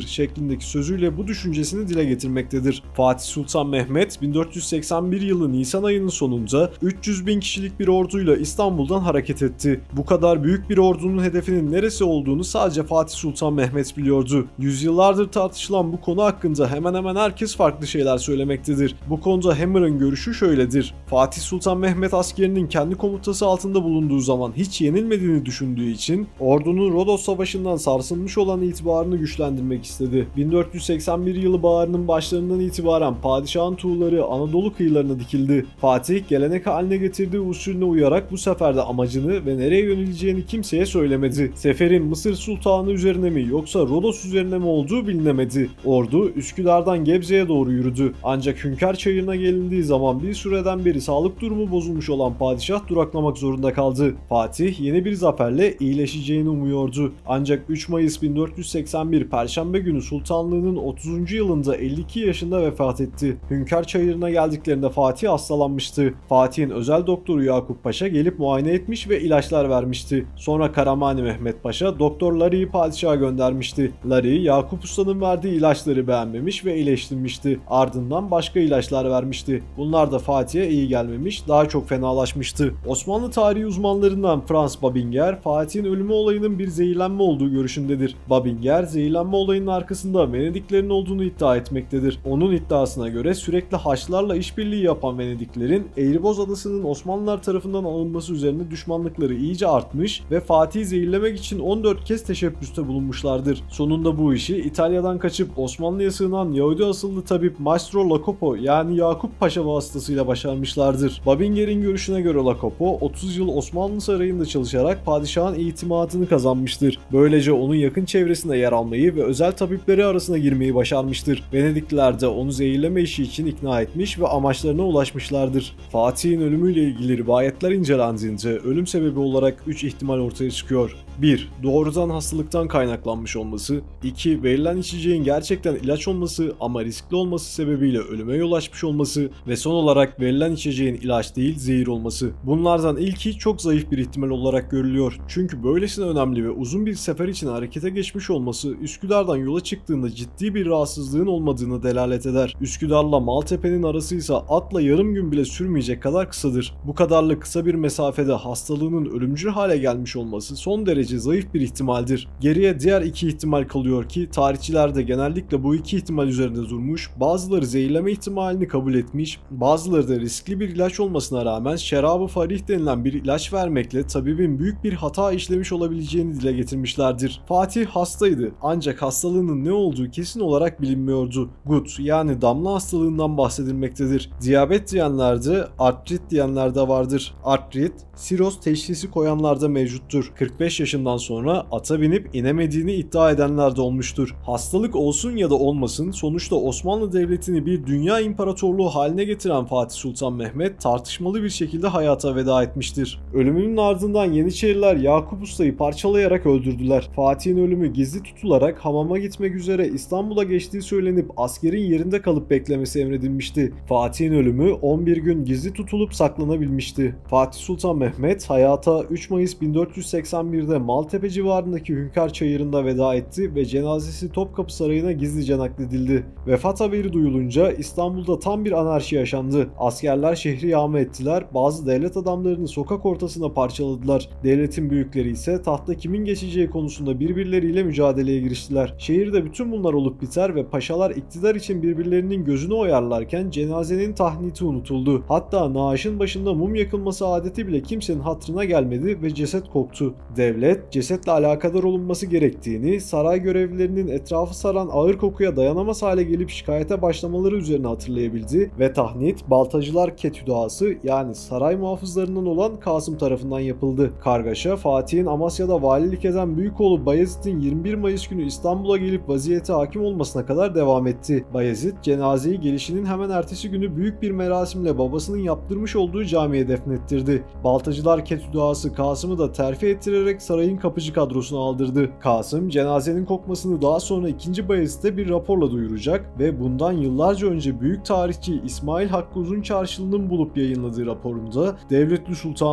Speaker 1: şeklindeki sözüyle bu düşüncesini dile getirmektedir. Fatih Sultan Mehmet 1481 yılı Nisan ayının sonunda 300 bin kişilik bir orduyla İstanbul'dan hareket etti. Bu kadar büyük bir ordunun hedefinin neresi olduğunu sadece Fatih Sultan Mehmet biliyordu. Yüzyıllardır tartışılan bu konu hakkında hemen hemen herkes farklı şeyler söylemektedir. Bu konuda Hammer'ın görüşü şöyledir: Fatih Sultan Mehmet askerinin kendi komutası altında bulunduğu zaman hiç yenilmediğini düşündüğü için ordunun Rodos Savaşı'ndan sarsılmış olan itibarını güçlendirmek istedi. 1481 yılı baharının başlarından itibaren padişahın tuğları Anadolu kıyılarına dikildi. Fatih gelenek haline getirdiği usulüne uyarak bu sefer de amacını ve nereye yöneleceğini kimseye söylemedi. Seferin Mısır Sultanı üzerine mi yoksa Rodos üzerine mi olduğu bilinemedi. Ordu Üsküdar'dan Gebze'ye doğru yürüdü. Ancak Hünkar Çayırı'na gelindiği zaman bir süreden beri sağlık durumu bozulmuş olan padişah duraklamak zorunda kaldı. Fatih yeni bir zaferle iyileşeceğini umuyordu. Ancak 3 Mayıs 1481 Perşembe günü sultanlığının 30. yılında 52 yaşında vefat etti. Hünkar Çayırı'na geldiklerinde Fatih hastalanmıştı. Fatih'in özel doktoru Yakup Paşa gelip muayene etmiş ve ilaçlar vermişti. Sonra Karamani Mehmet Paşa Doktor Lari'yi padişaha göndermişti. Lari, Yakup Usta'nın verdiği ilaçları beğenmemiş ve iyileştirmişti. Ardından başka ilaçlar vermişti. Bunlar da Fatih'e iyi gelmemiş, daha çok fenalaşmıştı. Osmanlı tarihi uzmanlarından Franz Babinger, Fatih'in ölümü olayının bir zehirlenme olduğu görüşündedir. Babinger, zehirlenme olayının arkasında Venediklerin olduğunu iddia etmektedir. Onun iddiasına göre sürekli Haçlılarla işbirliği yapan Venediklerin Eğriboz Adası'nın Osmanlılar tarafından alınması üzerine düşmanlıkları iyice artmış ve Fatih'i zehirlemek için 14 kez teşebbüste bulunmuşlardır. Sonunda bu işi İtalya'dan kaçıp Osmanlı'ya sığınan Yahudi asıllı tabip Maestro Lacopo yani Yakup Paşa vasıtasıyla başarmışlardır. Babinger'in görüşüne göre Lacopo 30 yıl Osmanlı sarayında çalışarak padişahın itimadını kazanmıştır. Böylece onun yakın çevresinde yer almayı ve özel tabipleri arasına girmeyi başarmıştır. Venedikliler de onu zehirleme işi için ikna etmiş ve amaçlarına ulaşmışlardır. Fatih'in ölümüyle ilgili rivayetler incelendiğince ölüm sebebi olarak 3 ihtimal ortaya çıkıyor. 1. Doğrudan hastalıktan kaynaklanmış olması. 2. Verilen içeceğin gerçekten ilaç olması ama riskli olması sebebiyle ölüme yol açmış olması ve son olarak verilen içeceğin ilaç değil zehir olması. Bunlardan ilki çok zayıf bir ihtimal olarak görülüyor. Çünkü böylesine önemli ve uzun bir sefer için harekete geçmiş olması Üsküdar'dan yola çıktığında ciddi bir rahatsızlığın olmadığını delalet eder. Üsküdar'la Maltepe'nin arası ise atla yarım gün bile sürmeyecek kadar kısadır. Bu kadarlık kısa bir mesafede hastalığının ölümcül hale gelmiş olması son derece zayıf bir ihtimaldir. Geriye diğer iki ihtimal kalıyor ki tarihçiler de genellikle bu iki ihtimal üzerinde durmuş, bazıları zehirleme ihtimalini kabul etmiş, bazıları da riskli bir ilaç olmasına rağmen şerab-ı farih denilen bir ilaç vermekle tabibin büyük bir hata işlemiş olabileceğini dile getirmişlerdir. Fatih hastaydı ancak hastalığının ne olduğu kesin olarak bilinmiyordu. Gut yani damla hastalığından bahsedilmektedir. Diyabet diyenlerde, artrit diyenlerde vardır. Artrit, siroz teşhisi koyanlarda mevcuttur. 45 yaşından sonra ata binip inemediğini iddia edenler de olmuştur. Hastalık olsun ya da olmasın sonuçta Osmanlı Devleti'ni bir dünya imparatorluğu haline getiren Fatih Sultan Mehmet tartışmalı bir şekilde hayata veda etmiştir. Ölümünün ardından Yeniçeriler Yakup Usta'yı parçalayarak öldürdüler. Fatih'in ölümü gizli tutularak hamama gitmek üzere İstanbul'a geçtiği söylenip askerin yerinde kalıp beklemesi emredilmişti. Fatih'in ölümü 11 gün gizli tutulup saklanabilmişti. Fatih Sultan Mehmet hayata 3 Mayıs 1481'de Maltepe civarındaki Hünkar Çayırı'nda veda etti ve cenazesi Topkapı Sarayı'na gizlice nakledildi. Vefat haberi duyulunca İstanbul'da tam bir anarşi yaşandı. Askerler şehri yağma ettiler, bazı devlet adamlarını sokak ortasına parçaladılar. Devletin büyükleri ise tahta kimin geçeceği konusunda birbirleriyle mücadeleye giriştiler. Şehirde bütün bunlar olup biter ve paşalar iktidar için birbirlerinin gözünü oyarlarken cenazenin tahniti unutuldu. Hatta naaşın başında mum yakılması adeti bile kimsenin hatırına gelmedi ve ceset koktu. Devlet, cesetle alakadar olunması gerektiğini, saray görevlilerinin etrafı saran ağır kokuya dayanamaz hale gelip şikayete başlamaları üzerine hatırlayabildi ve tahnit Baltacılar Ketüdası yani saray muhafızlarından olan Kasım tarafından yapıldı. Kargaşa, Fatih'in Amasya'da valilik eden büyük oğlu Bayezid'in 21 Mayıs günü İstanbul'a gelip vaziyete hakim olmasına kadar devam etti. Bayezid, cenazeyi gelişinin hemen ertesi günü büyük bir merasimle babasının yaptırmış olduğu camiye defnettirdi. Baltacılar Ketüdası Kasım'ı da terfi ettirerek sarayın kapıcı kadrosuna aldırdı. Kasım, cenazenin kokmasını daha sonra 2. Bayezid'e bir raporla duyuracak ve bundan yıllarca önce büyük tarihçi İsmail Hakkı Uzunçarşılı'nın bulup yayınladığı raporunda "Devletli Sultanım,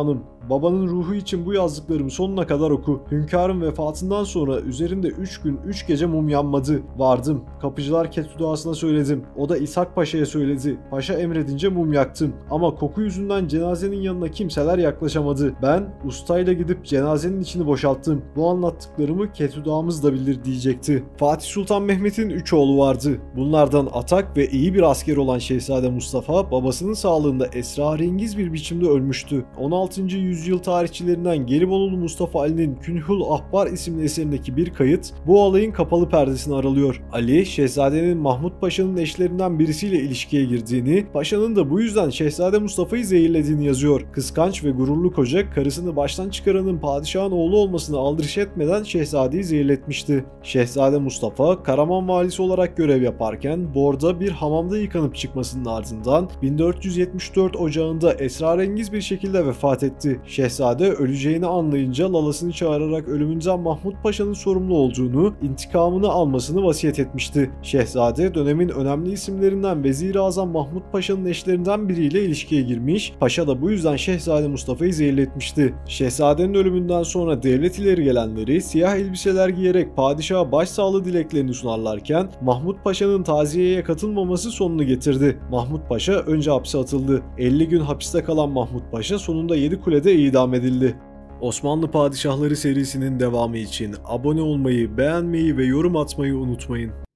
Speaker 1: Babanın ruhu için bu yazdıklarımı sonuna kadar oku. Hünkârın vefatından sonra üzerinde 3 gün 3 gece mum yanmadı. Vardım. Kapıcılar Ketudağası'na söyledim. O da İshak Paşa'ya söyledi. Paşa emredince mum yaktım. Ama koku yüzünden cenazenin yanına kimseler yaklaşamadı. Ben ustayla gidip cenazenin içini boşalttım. Bu anlattıklarımı Ketudağımız da bilir diyecekti. Fatih Sultan Mehmet'in 3 oğlu vardı. Bunlardan atak ve iyi bir asker olan Şehzade Mustafa babasının sağlığında esrarengiz bir biçimde ölmüştü. 16. yüzyıl tarihçilerinden Gelibolu Mustafa Ali'nin Künhul Ahbar isimli eserindeki bir kayıt bu olayın kapalı perdesini aralıyor. Ali, Şehzadenin Mahmut Paşa'nın eşlerinden birisiyle ilişkiye girdiğini, Paşa'nın da bu yüzden Şehzade Mustafa'yı zehirlediğini yazıyor. Kıskanç ve gururlu koca karısını baştan çıkaranın padişahın oğlu olmasını aldırış etmeden Şehzade'yi zehirletmişti. Şehzade Mustafa, Karaman valisi olarak görev yaparken Bor'da bir hamamda yıkanıp çıkmasının ardından 1474 Ocağı'nda esrarengiz bir şekilde vefat etti. Şehzade öleceğini anlayınca lalasını çağırarak ölümünden Mahmut Paşa'nın sorumlu olduğunu, intikamını almasını vasiyet etmişti. Şehzade dönemin önemli isimlerinden Vezir-i Azam Mahmut Paşa'nın eşlerinden biriyle ilişkiye girmiş, Paşa da bu yüzden Şehzade Mustafa'yı zehirletmişti. Şehzadenin ölümünden sonra devlet ileri gelenleri siyah elbiseler giyerek padişaha başsağlığı dileklerini sunarlarken Mahmut Paşa'nın taziyeye katılmaması sonunu getirdi. Mahmut Paşa önce hapse atıldı. 50 gün hapiste kalan Mahmut Paşa sonunda Yedikule'de idam edildi. Osmanlı Padişahları serisinin devamı için abone olmayı, beğenmeyi ve yorum atmayı unutmayın.